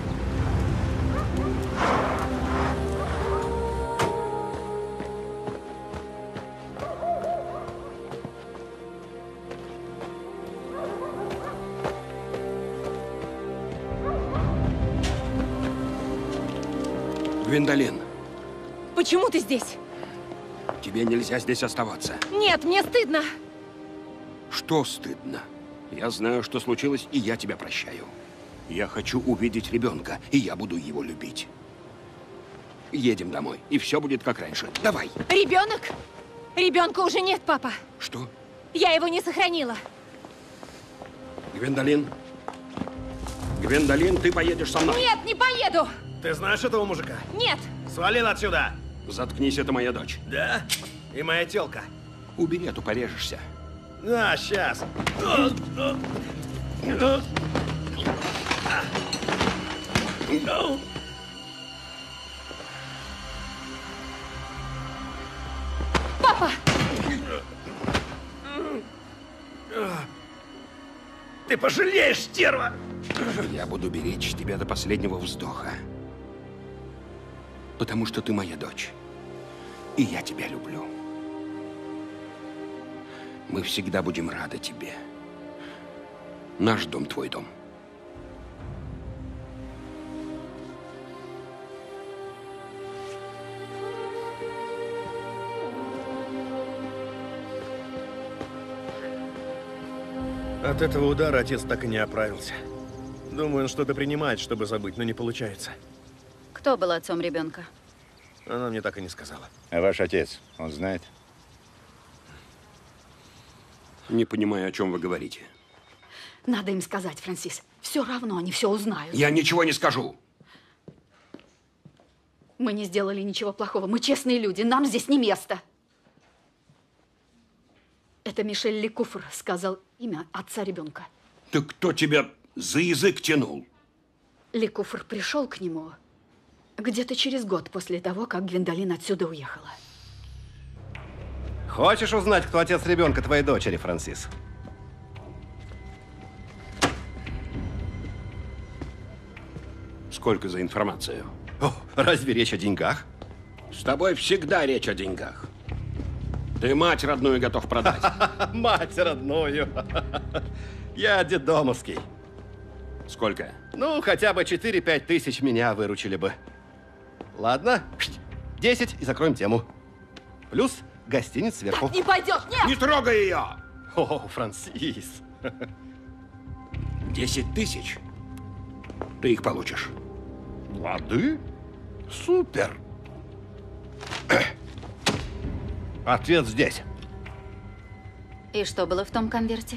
Speaker 8: Гвендолин,
Speaker 12: Почему ты здесь?
Speaker 8: тебе нельзя здесь оставаться.
Speaker 12: Нет, мне стыдно.
Speaker 8: Что стыдно? Я знаю, что случилось, и я тебя прощаю. Я хочу увидеть ребенка, и я буду его любить. Едем домой, и все будет как раньше. Давай.
Speaker 12: Ребенок? Ребенка уже нет, папа.
Speaker 8: Что?
Speaker 12: Я его не сохранила.
Speaker 8: Гвендолин? Гвендолин, ты поедешь со мной.
Speaker 12: Нет, не поеду.
Speaker 10: Ты знаешь этого мужика?
Speaker 12: Нет.
Speaker 10: Свалил отсюда!
Speaker 8: Заткнись, это моя дочь.
Speaker 10: Да? И моя тёлка.
Speaker 8: Убери, а то порежешься.
Speaker 10: Да, сейчас.
Speaker 12: Папа!
Speaker 10: Ты пожалеешь, стерва!
Speaker 8: Я буду беречь тебя до последнего вздоха. Потому что ты моя дочь. И я тебя люблю. Мы всегда будем рады тебе. Наш дом, твой дом.
Speaker 10: От этого удара отец так и не оправился. Думаю, он что-то принимает, чтобы забыть, но не получается.
Speaker 5: Кто был отцом ребенка?
Speaker 10: Она мне так и не сказала.
Speaker 2: А ваш отец, он знает?
Speaker 8: Не понимаю, о чем вы говорите.
Speaker 3: Надо им сказать, Франсис. Все равно они все узнают.
Speaker 8: Я ничего не скажу.
Speaker 3: Мы не сделали ничего плохого. Мы честные люди. Нам здесь не место. Это Мишель Лекуфр сказал имя отца ребенка.
Speaker 8: Ты кто тебя за язык тянул?
Speaker 3: Лекуфр пришел к нему где-то через год после того, как Гвендолин отсюда уехала.
Speaker 6: Хочешь узнать, кто отец ребенка твоей дочери, Франсис?
Speaker 8: Сколько за информацию?
Speaker 6: О, разве речь о деньгах?
Speaker 8: С тобой всегда речь о деньгах. Ты мать родную готов продать.
Speaker 6: Мать родную. Я детдомовский.
Speaker 8: Сколько?
Speaker 6: Ну, хотя бы 4-5 тысяч меня выручили бы. Ладно, 10 и закроем тему. Плюс гостиниц сверху.
Speaker 3: Так не пойдет, нет!
Speaker 8: Не трогай ее!
Speaker 6: О, Франсис.
Speaker 8: 10 тысяч. Ты их получишь.
Speaker 6: Лады? Супер. Ответ здесь.
Speaker 5: И что было в том конверте?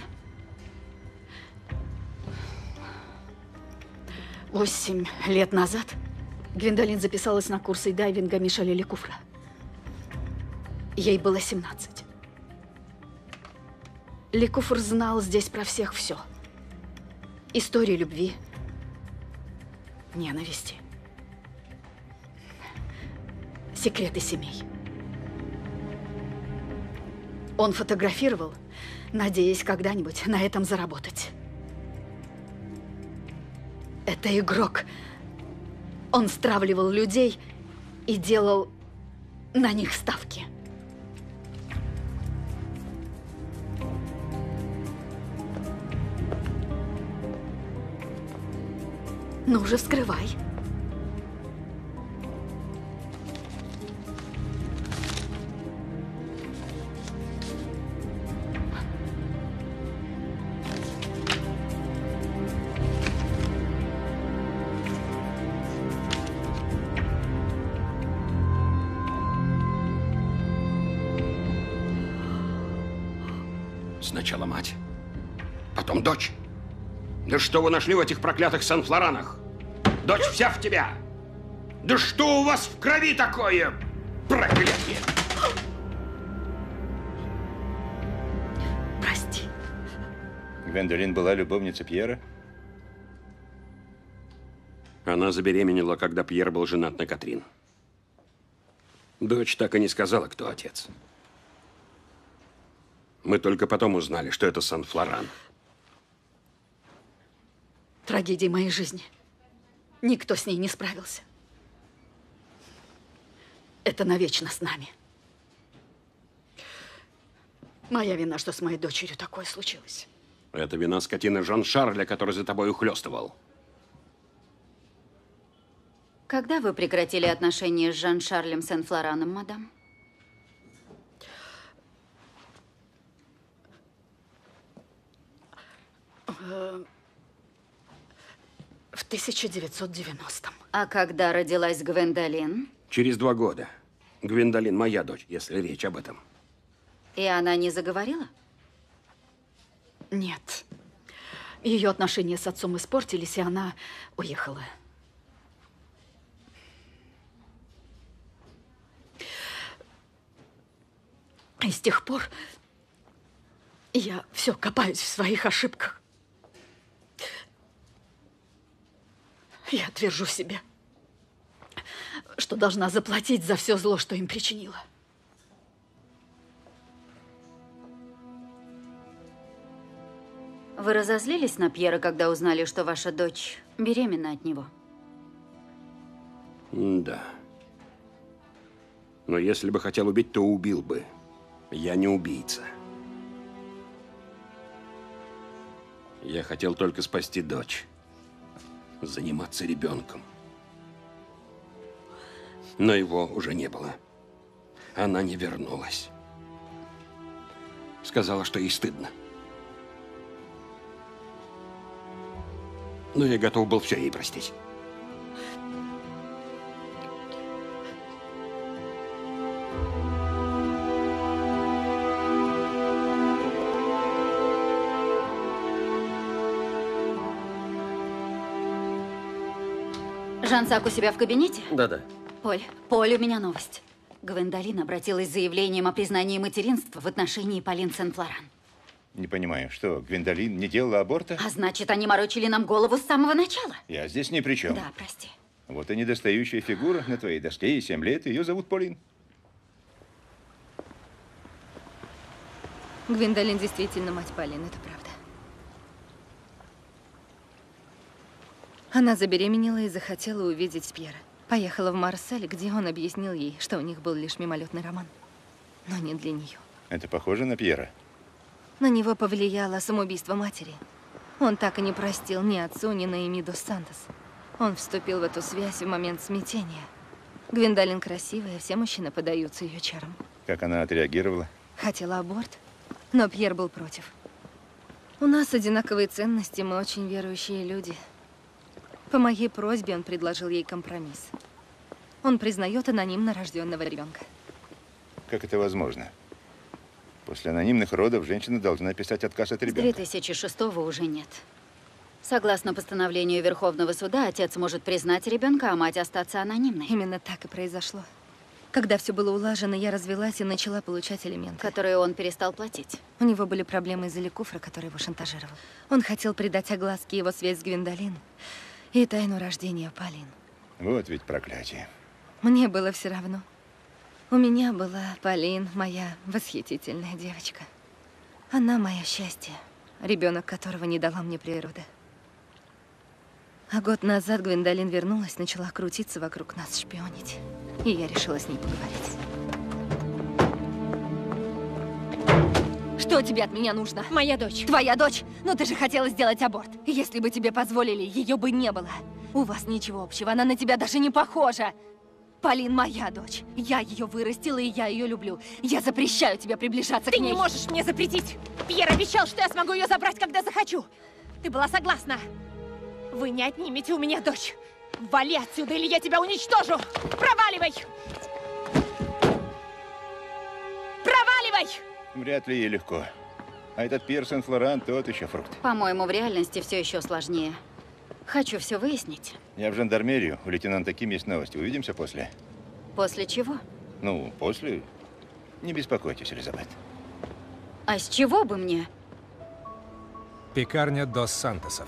Speaker 3: 8 лет назад Гвендолин записалась на курсы дайвинга Мишеля Лекуфра. Ей было 17. Лекуфр знал здесь про всех все. Истории любви, ненависти, секреты семей. Он фотографировал, надеясь когда-нибудь на этом заработать. Это игрок. Он стравливал людей и делал на них ставки. Ну уже вскрывай.
Speaker 8: Сначала мать, потом дочь. Да что вы нашли в этих проклятых Сан-Флоранах? Дочь вся в тебя. Да что у вас в крови такое? Проклятие!
Speaker 3: Прости.
Speaker 2: Гвендолин была любовницей Пьера?
Speaker 8: Она забеременела, когда Пьер был женат на Катрин. Дочь так и не сказала, кто отец. Мы только потом узнали, что это Сан-Флоран.
Speaker 3: Трагедия моей жизни. Никто с ней не справился. Это навечно с нами. Моя вина, что с моей дочерью такое случилось.
Speaker 8: Это вина скотины Жан-Шарля, который за тобой ухлёстывал.
Speaker 5: Когда вы прекратили отношения с Жан-Шарлем Сен-Флораном, мадам?
Speaker 3: В 1990-м.
Speaker 5: А когда родилась Гвендолин?
Speaker 8: Через 2 года. Гвендолин моя дочь, если речь об этом.
Speaker 5: И она не заговорила?
Speaker 3: Нет. Ее отношения с отцом испортились, и она уехала. И с тех пор я все копаюсь в своих ошибках. Я твержу себе, что должна заплатить за все зло, что им причинила.
Speaker 5: Вы разозлились на Пьера, когда узнали, что ваша дочь беременна от него?
Speaker 8: Да. Но если бы хотел убить, то убил бы. Я не убийца. Я хотел только спасти дочь. Заниматься ребенком. Но его уже не было. Она не вернулась. Сказала, что ей стыдно. Но я готов был все ей простить.
Speaker 5: Жан-Сак у себя в кабинете?
Speaker 1: Да-да.
Speaker 5: Поль, у меня новость. Гвендолин обратилась с заявлением о признании материнства в отношении Полин Сен-Флоран.
Speaker 2: Не понимаю, что, Гвендолин не делала аборта?
Speaker 5: А значит, они морочили нам голову с самого начала.
Speaker 2: Я здесь ни при чем.
Speaker 5: Да, прости.
Speaker 2: Вот и недостающая фигура на твоей доске, ей 7 лет, ее зовут Полин.
Speaker 4: Гвендолин действительно мать Полин, это правда. Она забеременела и захотела увидеть Пьера. Поехала в Марсель, где он объяснил ей, что у них был лишь мимолетный роман. Но не для нее.
Speaker 2: Это похоже на Пьера?
Speaker 4: На него повлияло самоубийство матери. Он так и не простил ни отцу, ни Ноэми дос Сантос. Он вступил в эту связь в момент смятения. Гвендолин красивая, все мужчины поддаются ее чарам.
Speaker 2: Как она отреагировала?
Speaker 4: Хотела аборт, но Пьер был против. У нас одинаковые ценности, мы очень верующие люди. По моей просьбе он предложил ей компромисс. Он признает анонимно рожденного ребенка.
Speaker 2: Как это возможно? После анонимных родов женщина должна писать отказ от
Speaker 5: С
Speaker 2: ребенка.
Speaker 5: 2006-го уже нет. Согласно постановлению Верховного суда, отец может признать ребенка, а мать остаться анонимной.
Speaker 4: Именно так и произошло. Когда все было улажено, я развелась и начала получать алименты.
Speaker 5: Которые он перестал платить.
Speaker 4: У него были проблемы из-за Лекуфра, который его шантажировал. Он хотел придать огласке его связь с Гвендолин и тайну рождения Полин.
Speaker 2: Вот ведь проклятие.
Speaker 4: Мне было все равно. У меня была Полин, моя восхитительная девочка. Она мое счастье, ребенок которого не дала мне природа. А год назад Гвендолин вернулась, начала крутиться вокруг нас, шпионить. И я решила с ней поговорить. Что тебе от меня нужно?
Speaker 12: Моя дочь.
Speaker 4: Твоя дочь? Но ты же хотела сделать аборт. Если бы тебе позволили, ее бы не было. У вас ничего общего, она на тебя даже не похожа. Полин моя дочь. Я ее вырастила, и я ее люблю. Я запрещаю тебе приближаться к ней.
Speaker 12: Ты не можешь мне запретить. Пьер обещал, что я смогу ее забрать, когда захочу. Ты была согласна. Вы не отнимете у меня дочь. Вали отсюда, или я тебя уничтожу. Проваливай! Проваливай!
Speaker 2: Вряд ли ей легко. А этот Пьер Сен-Флоран тот еще фрукт.
Speaker 5: По-моему, в реальности все еще сложнее. Хочу все выяснить.
Speaker 2: Я в жандармерию. У лейтенанта Ким есть новости. Увидимся после.
Speaker 5: После чего?
Speaker 2: Ну, после. Не беспокойтесь, Элизабет.
Speaker 5: А с чего бы мне?
Speaker 13: Пекарня Дос Сантосов.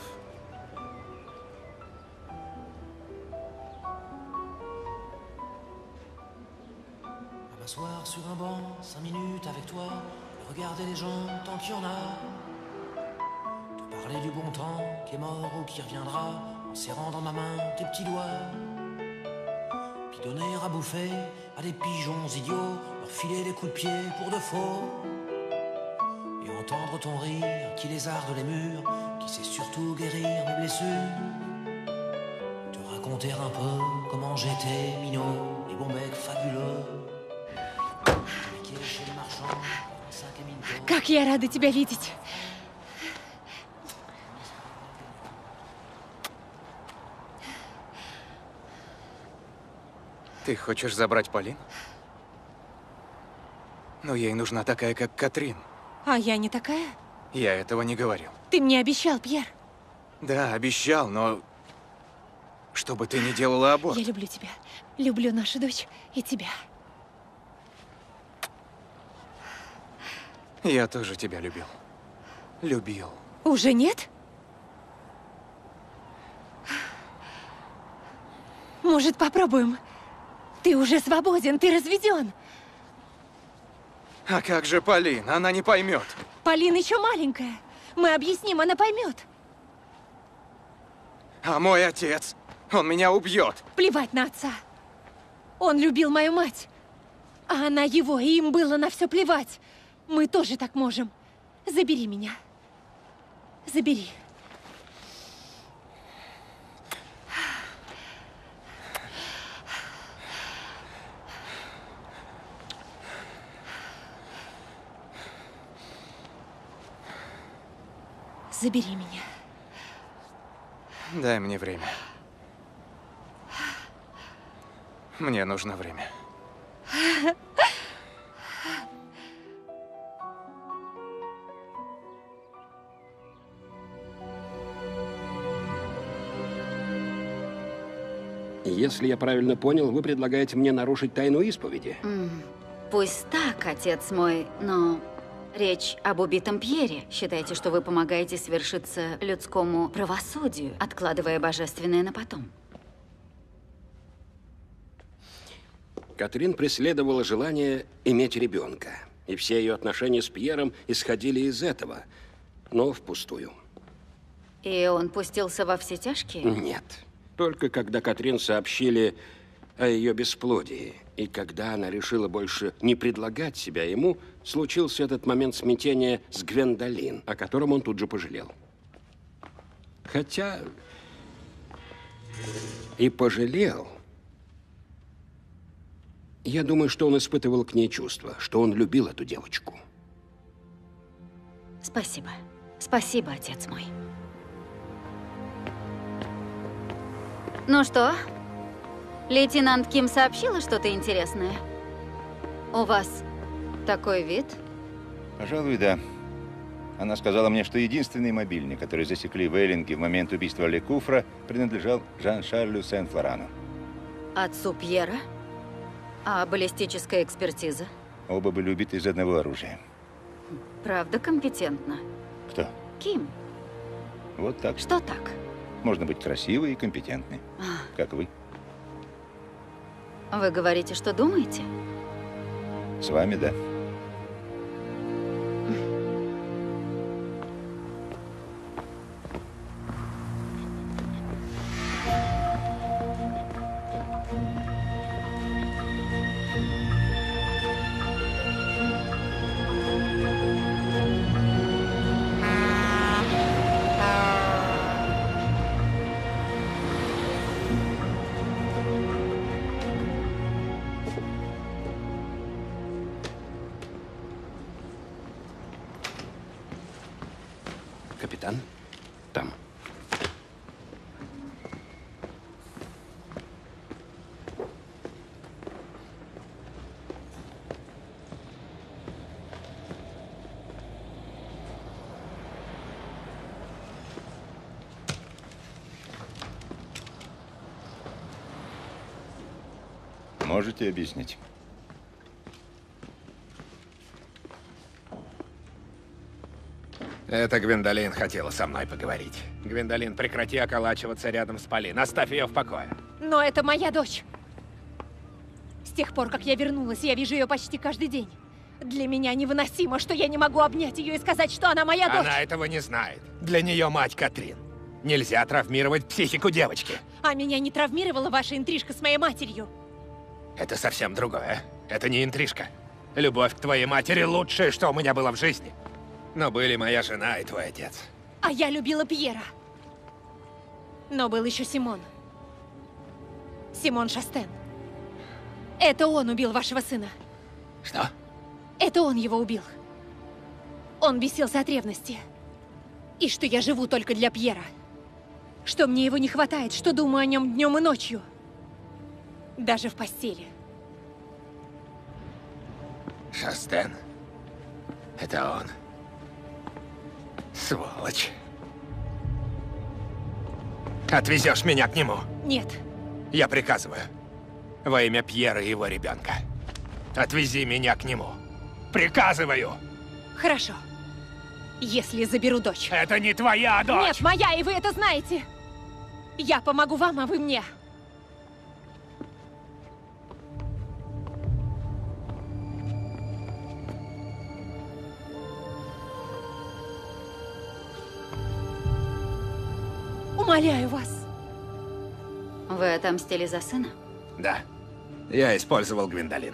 Speaker 11: M'asseoir sur un banc, 5 minutes avec toi, regarder les gens tant qu'il y en a. Te parler du bon temps qui est mort ou qui reviendra, en serrant dans ma main tes petits doigts. Puis donner à bouffer à des pigeons idiots, leur filer des coups de pied pour de faux. Et entendre ton rire qui lézarde les murs, qui sait surtout guérir mes blessures. Te raconter un peu comment j'étais minot, les bons mecs fabuleux.
Speaker 12: Как я рада тебя видеть.
Speaker 14: Ты хочешь забрать Полин? Но ей нужна такая, как Катрин.
Speaker 12: А я не такая?
Speaker 14: Я этого не говорил.
Speaker 12: Ты мне обещал, Пьер.
Speaker 14: Да, обещал, но... Что бы ты ни делала, аборт.
Speaker 12: Я люблю тебя. Люблю нашу дочь и тебя.
Speaker 14: Я тоже тебя любил. Любил.
Speaker 12: Уже нет? Может, попробуем? Ты уже свободен, ты разведен.
Speaker 14: А как же Полин? Она не поймет.
Speaker 12: Полин еще маленькая. Мы объясним, она поймет.
Speaker 14: А мой отец? Он меня убьет.
Speaker 12: Плевать на отца. Он любил мою мать. А она его, и им было на все плевать. Мы тоже так можем. Забери меня. Забери. Забери меня.
Speaker 14: Дай мне время. Мне нужно время.
Speaker 8: Если я правильно понял, вы предлагаете мне нарушить тайну исповеди?
Speaker 5: Пусть так, отец мой, но речь об убитом Пьере. Считайте, что вы помогаете свершиться людскому правосудию, откладывая божественное на потом.
Speaker 8: Катрин преследовала желание иметь ребенка. И все ее отношения с Пьером исходили из этого, но впустую.
Speaker 5: И он пустился во все тяжкие?
Speaker 8: Нет. Только когда Катрин сообщили о ее бесплодии, и когда она решила больше не предлагать себя ему, случился этот момент смятения с Гвендолин, о котором он тут же пожалел. Хотя и пожалел. Я думаю, что он испытывал к ней чувства, что он любил эту девочку.
Speaker 5: Спасибо. Спасибо, отец мой. Ну что, лейтенант Ким сообщила что-то интересное? У вас такой вид?
Speaker 2: Пожалуй, да. Она сказала мне, что единственный мобильник, который засекли в Эллинге в момент убийства Лекуфра, принадлежал Жан-Шарлю Сен-Флорану.
Speaker 5: Отцу Пьера? А баллистическая экспертиза?
Speaker 2: Оба были убиты из одного оружия.
Speaker 5: Правда компетентно?
Speaker 2: Кто?
Speaker 5: Ким.
Speaker 2: Вот так.
Speaker 5: Что так?
Speaker 2: Можно быть красивой и компетентной, как вы.
Speaker 5: Вы говорите, что думаете?
Speaker 2: С вами, да.
Speaker 8: Капитан, там.
Speaker 2: Можете объяснить?
Speaker 7: Это Гвендолин хотела со мной поговорить. Гвендолин, прекрати околачиваться рядом с Полин. Оставь ее в покое.
Speaker 12: Но это моя дочь. С тех пор, как я вернулась, я вижу ее почти каждый день. Для меня невыносимо, что я не могу обнять ее и сказать, что она моя дочь.
Speaker 7: Она этого не знает. Для нее мать Катрин. Нельзя травмировать психику девочки.
Speaker 12: А меня не травмировала ваша интрижка с моей матерью.
Speaker 7: Это совсем другое. Это не интрижка. Любовь к твоей матери лучшее, что у меня было в жизни. Но были моя жена и твой отец.
Speaker 12: А я любила Пьера. Но был еще Симон. Симон Шастен. Это он убил вашего сына.
Speaker 7: Что?
Speaker 12: Это он его убил. Он бесился от ревности. И что я живу только для Пьера. Что мне его не хватает, что думаю о нем днем и ночью. Даже в постели.
Speaker 7: Шастен. Это он. Сволочь. Отвезешь меня к нему?
Speaker 12: Нет.
Speaker 7: Я приказываю. Во имя Пьера и его ребенка. Отвези меня к нему. Приказываю.
Speaker 12: Хорошо. Если заберу дочь.
Speaker 7: Это не твоя дочь!
Speaker 12: Нет, моя, и вы это знаете. Я помогу вам, а вы мне. Умоляю вас.
Speaker 5: Вы отомстили за сына?
Speaker 7: Да. Я использовал Гвендолин.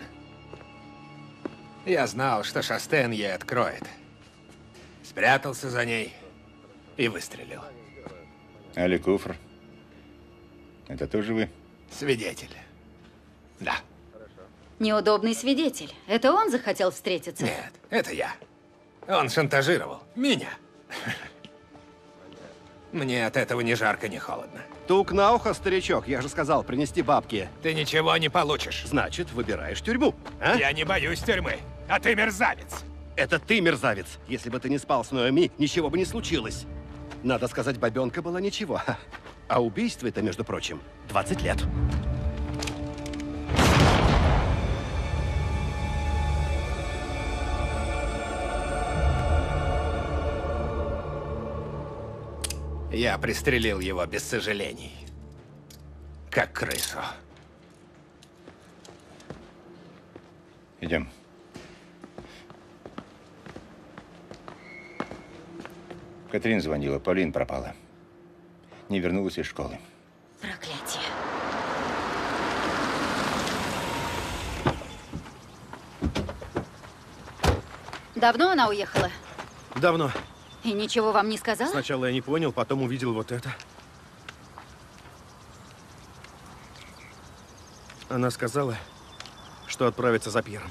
Speaker 7: Я знал, что Шастен ей откроет. Спрятался за ней и выстрелил.
Speaker 2: Али Куфр. Это тоже вы?
Speaker 7: Свидетель. Да.
Speaker 5: Неудобный свидетель. Это он захотел встретиться?
Speaker 7: Нет, это я. Он шантажировал меня. Мне от этого ни жарко, ни холодно.
Speaker 6: Тук на ухо, старичок. Я же сказал, принести бабки.
Speaker 7: Ты ничего не получишь.
Speaker 6: Значит, выбираешь тюрьму, а?
Speaker 7: Я не боюсь тюрьмы, а ты мерзавец.
Speaker 6: Это ты мерзавец. Если бы ты не спал с Ноэми, ничего бы не случилось. Надо сказать, бабенка была ничего. А убийство это, между прочим, 20 лет.
Speaker 7: Я пристрелил его без сожалений. Как крысу.
Speaker 2: Идем. Катрин звонила, Полин пропала. Не вернулась из школы.
Speaker 5: Проклятие. Давно она уехала?
Speaker 10: Давно.
Speaker 5: И ничего вам не сказала?
Speaker 10: Сначала я не понял, потом увидел вот это. Она сказала, что отправится за Пьером.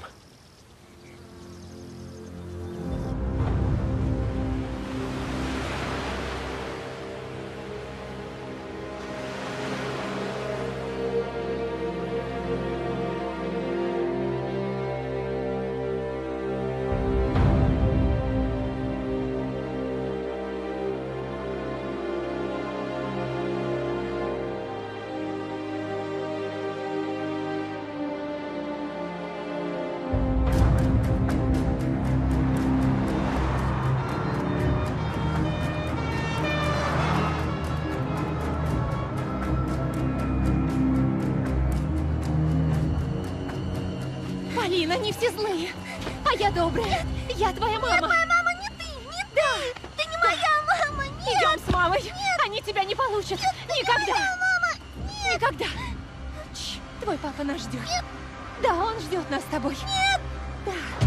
Speaker 12: Полин, они все злые. А я добрая. Нет, я твоя мама.
Speaker 9: Нет, моя мама не ты, не ты. Ты не моя мама, нет.
Speaker 12: Идем с мамой.
Speaker 9: Нет.
Speaker 12: Они тебя не получат.
Speaker 9: Нет, ты
Speaker 12: никогда.
Speaker 9: Не моя мама. Нет.
Speaker 12: Никогда. Чш, твой папа нас ждет.
Speaker 9: Нет.
Speaker 12: Да, он ждет нас с тобой.
Speaker 9: Нет.
Speaker 12: Да.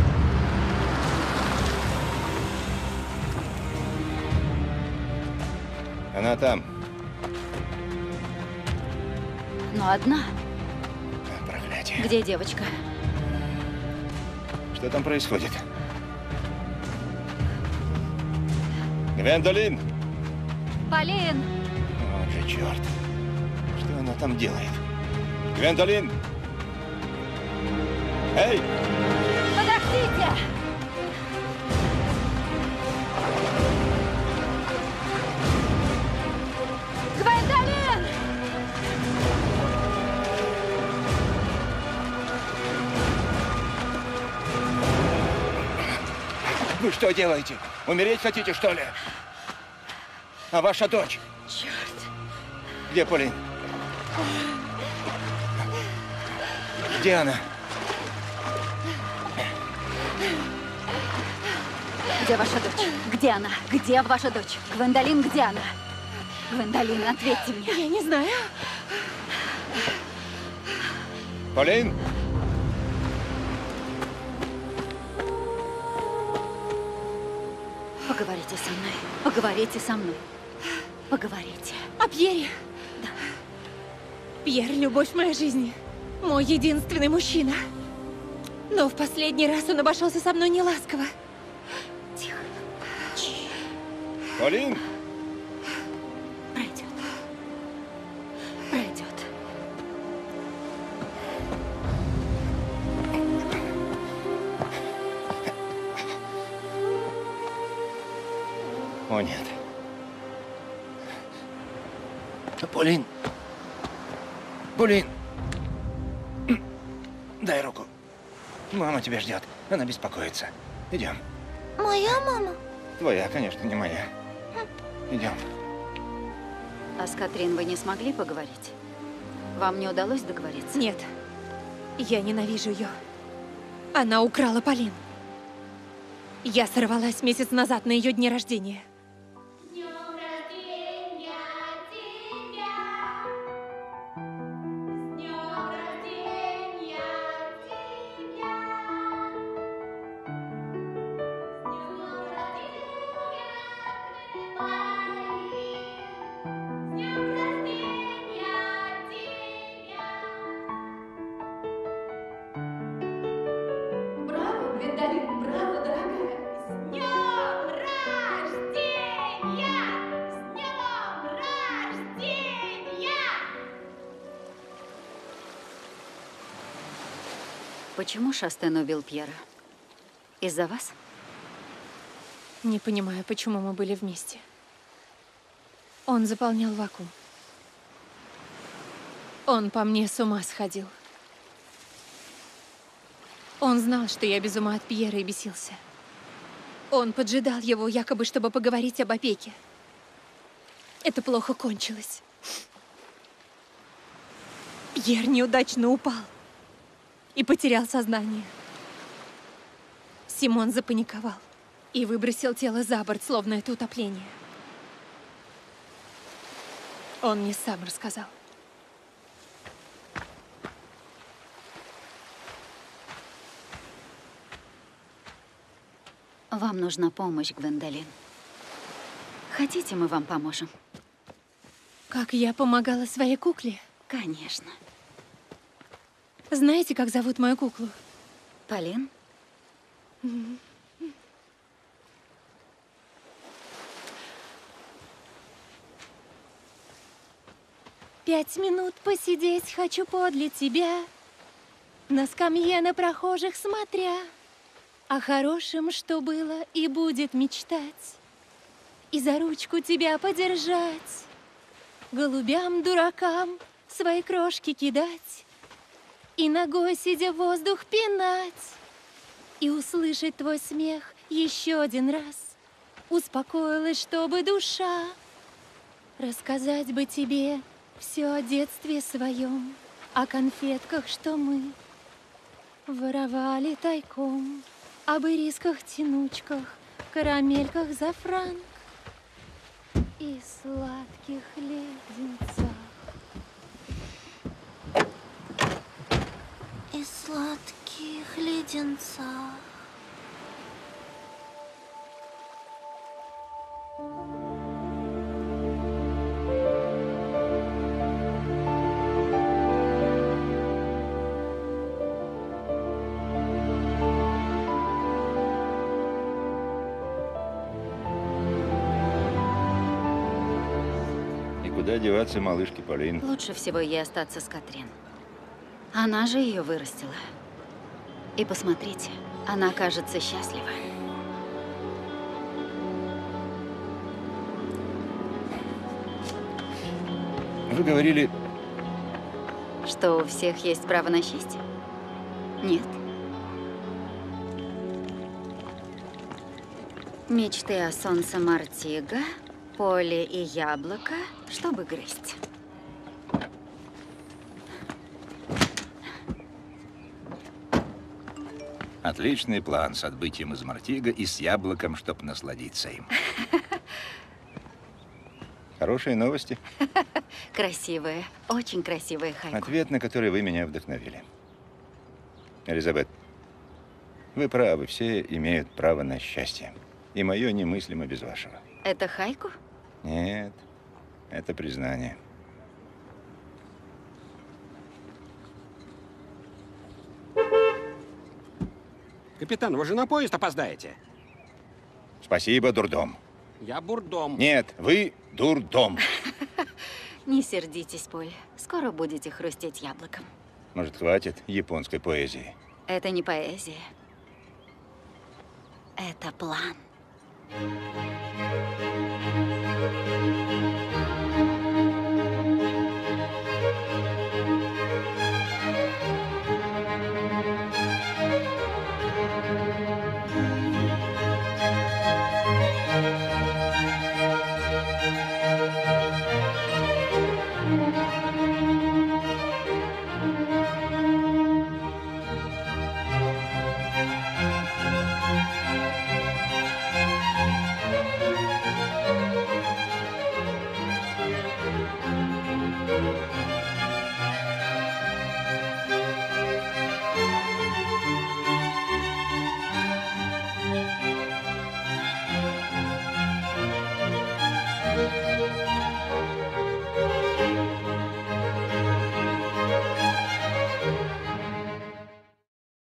Speaker 2: Она там.
Speaker 5: Но одна.
Speaker 2: Проклятие.
Speaker 5: Где девочка?
Speaker 2: Что там происходит? Гвендолин!
Speaker 5: Полин!
Speaker 2: Вот же черт. Что она там делает? Гвендолин! Эй!
Speaker 5: Подождите! Гвендолин!
Speaker 2: Вы что делаете? Умереть хотите, что ли? А ваша дочь?
Speaker 5: Черт.
Speaker 2: Где Полин? Где она?
Speaker 5: Где ваша дочь? Где она? Где ваша дочь? Гвендолин, где она? Гвендолин, ответьте мне.
Speaker 12: Я не знаю.
Speaker 2: Полин?
Speaker 5: Поговорите со мной. Поговорите со мной. Поговорите.
Speaker 12: О Пьере?
Speaker 5: Да.
Speaker 12: Пьер — любовь моей жизни. Мой единственный мужчина. Но в последний раз он обошелся со мной неласково.
Speaker 5: Тихо.
Speaker 2: Полин?
Speaker 5: Пройдет. Пройдет.
Speaker 2: О, нет. Полин. Полин. Дай руку. Мама тебя ждет. Она беспокоится. Идем.
Speaker 9: Моя мама?
Speaker 2: Твоя, конечно, не моя. Идем.
Speaker 5: А с Катрин вы не смогли поговорить? Вам не удалось договориться?
Speaker 12: Нет. Я ненавижу ее. Она украла Полин. Я сорвалась месяц назад на ее дне рождения.
Speaker 5: Почему Шастен убил Пьера? Из-за вас?
Speaker 12: Не понимаю, почему мы были вместе. Он заполнял вакуум. Он по мне с ума сходил. Он знал, что я без ума от Пьера, и бесился. Он поджидал его, якобы, чтобы поговорить об опеке. Это плохо кончилось. Пьер неудачно упал и потерял сознание. Симон запаниковал и выбросил тело за борт, словно это утопление. Он мне сам рассказал.
Speaker 5: Вам нужна помощь, Гвендолин. Хотите, мы вам поможем?
Speaker 12: Как я помогала своей кукле?
Speaker 5: Конечно.
Speaker 12: Знаете, как зовут мою куклу?
Speaker 5: Полин?
Speaker 12: Пять минут посидеть хочу подле тебя, на скамье на прохожих смотря, о хорошем, что было и будет мечтать, и за ручку тебя подержать, голубям-дуракам свои крошки кидать, и ногой, сидя в воздух, пинать, и услышать твой смех еще один раз. Успокоилась, чтобы душа. Рассказать бы тебе все о детстве своем, о конфетках, что мы воровали тайком, об ирисках-тянучках, карамельках за франк и сладких леденцах.
Speaker 9: И сладких леденцах.
Speaker 2: И куда деваться малышке Полин?
Speaker 5: Лучше всего ей остаться с Катрин. Она же ее вырастила. И посмотрите, она кажется счастлива.
Speaker 2: Вы говорили...
Speaker 5: Что у всех есть право на счастье? Нет. Мечты о солнце Мартига, поле и яблоко, чтобы грызть.
Speaker 2: Отличный план с отбытием из Мартига и с яблоком, чтобы насладиться им. Хорошие новости.
Speaker 5: Красивые, очень красивые хайку.
Speaker 2: Ответ, на который вы меня вдохновили. Элизабет, вы правы, все имеют право на счастье. И мое немыслимо без вашего.
Speaker 5: Это хайку?
Speaker 2: Нет, это признание.
Speaker 8: Капитан, вы же на поезд опоздаете.
Speaker 2: Спасибо, дурдом.
Speaker 8: Я бурдом.
Speaker 2: Нет, вы дурдом.
Speaker 5: Не сердитесь, Поль. Скоро будете хрустеть яблоком.
Speaker 2: Может, хватит японской поэзии?
Speaker 5: Это не поэзия. Это план.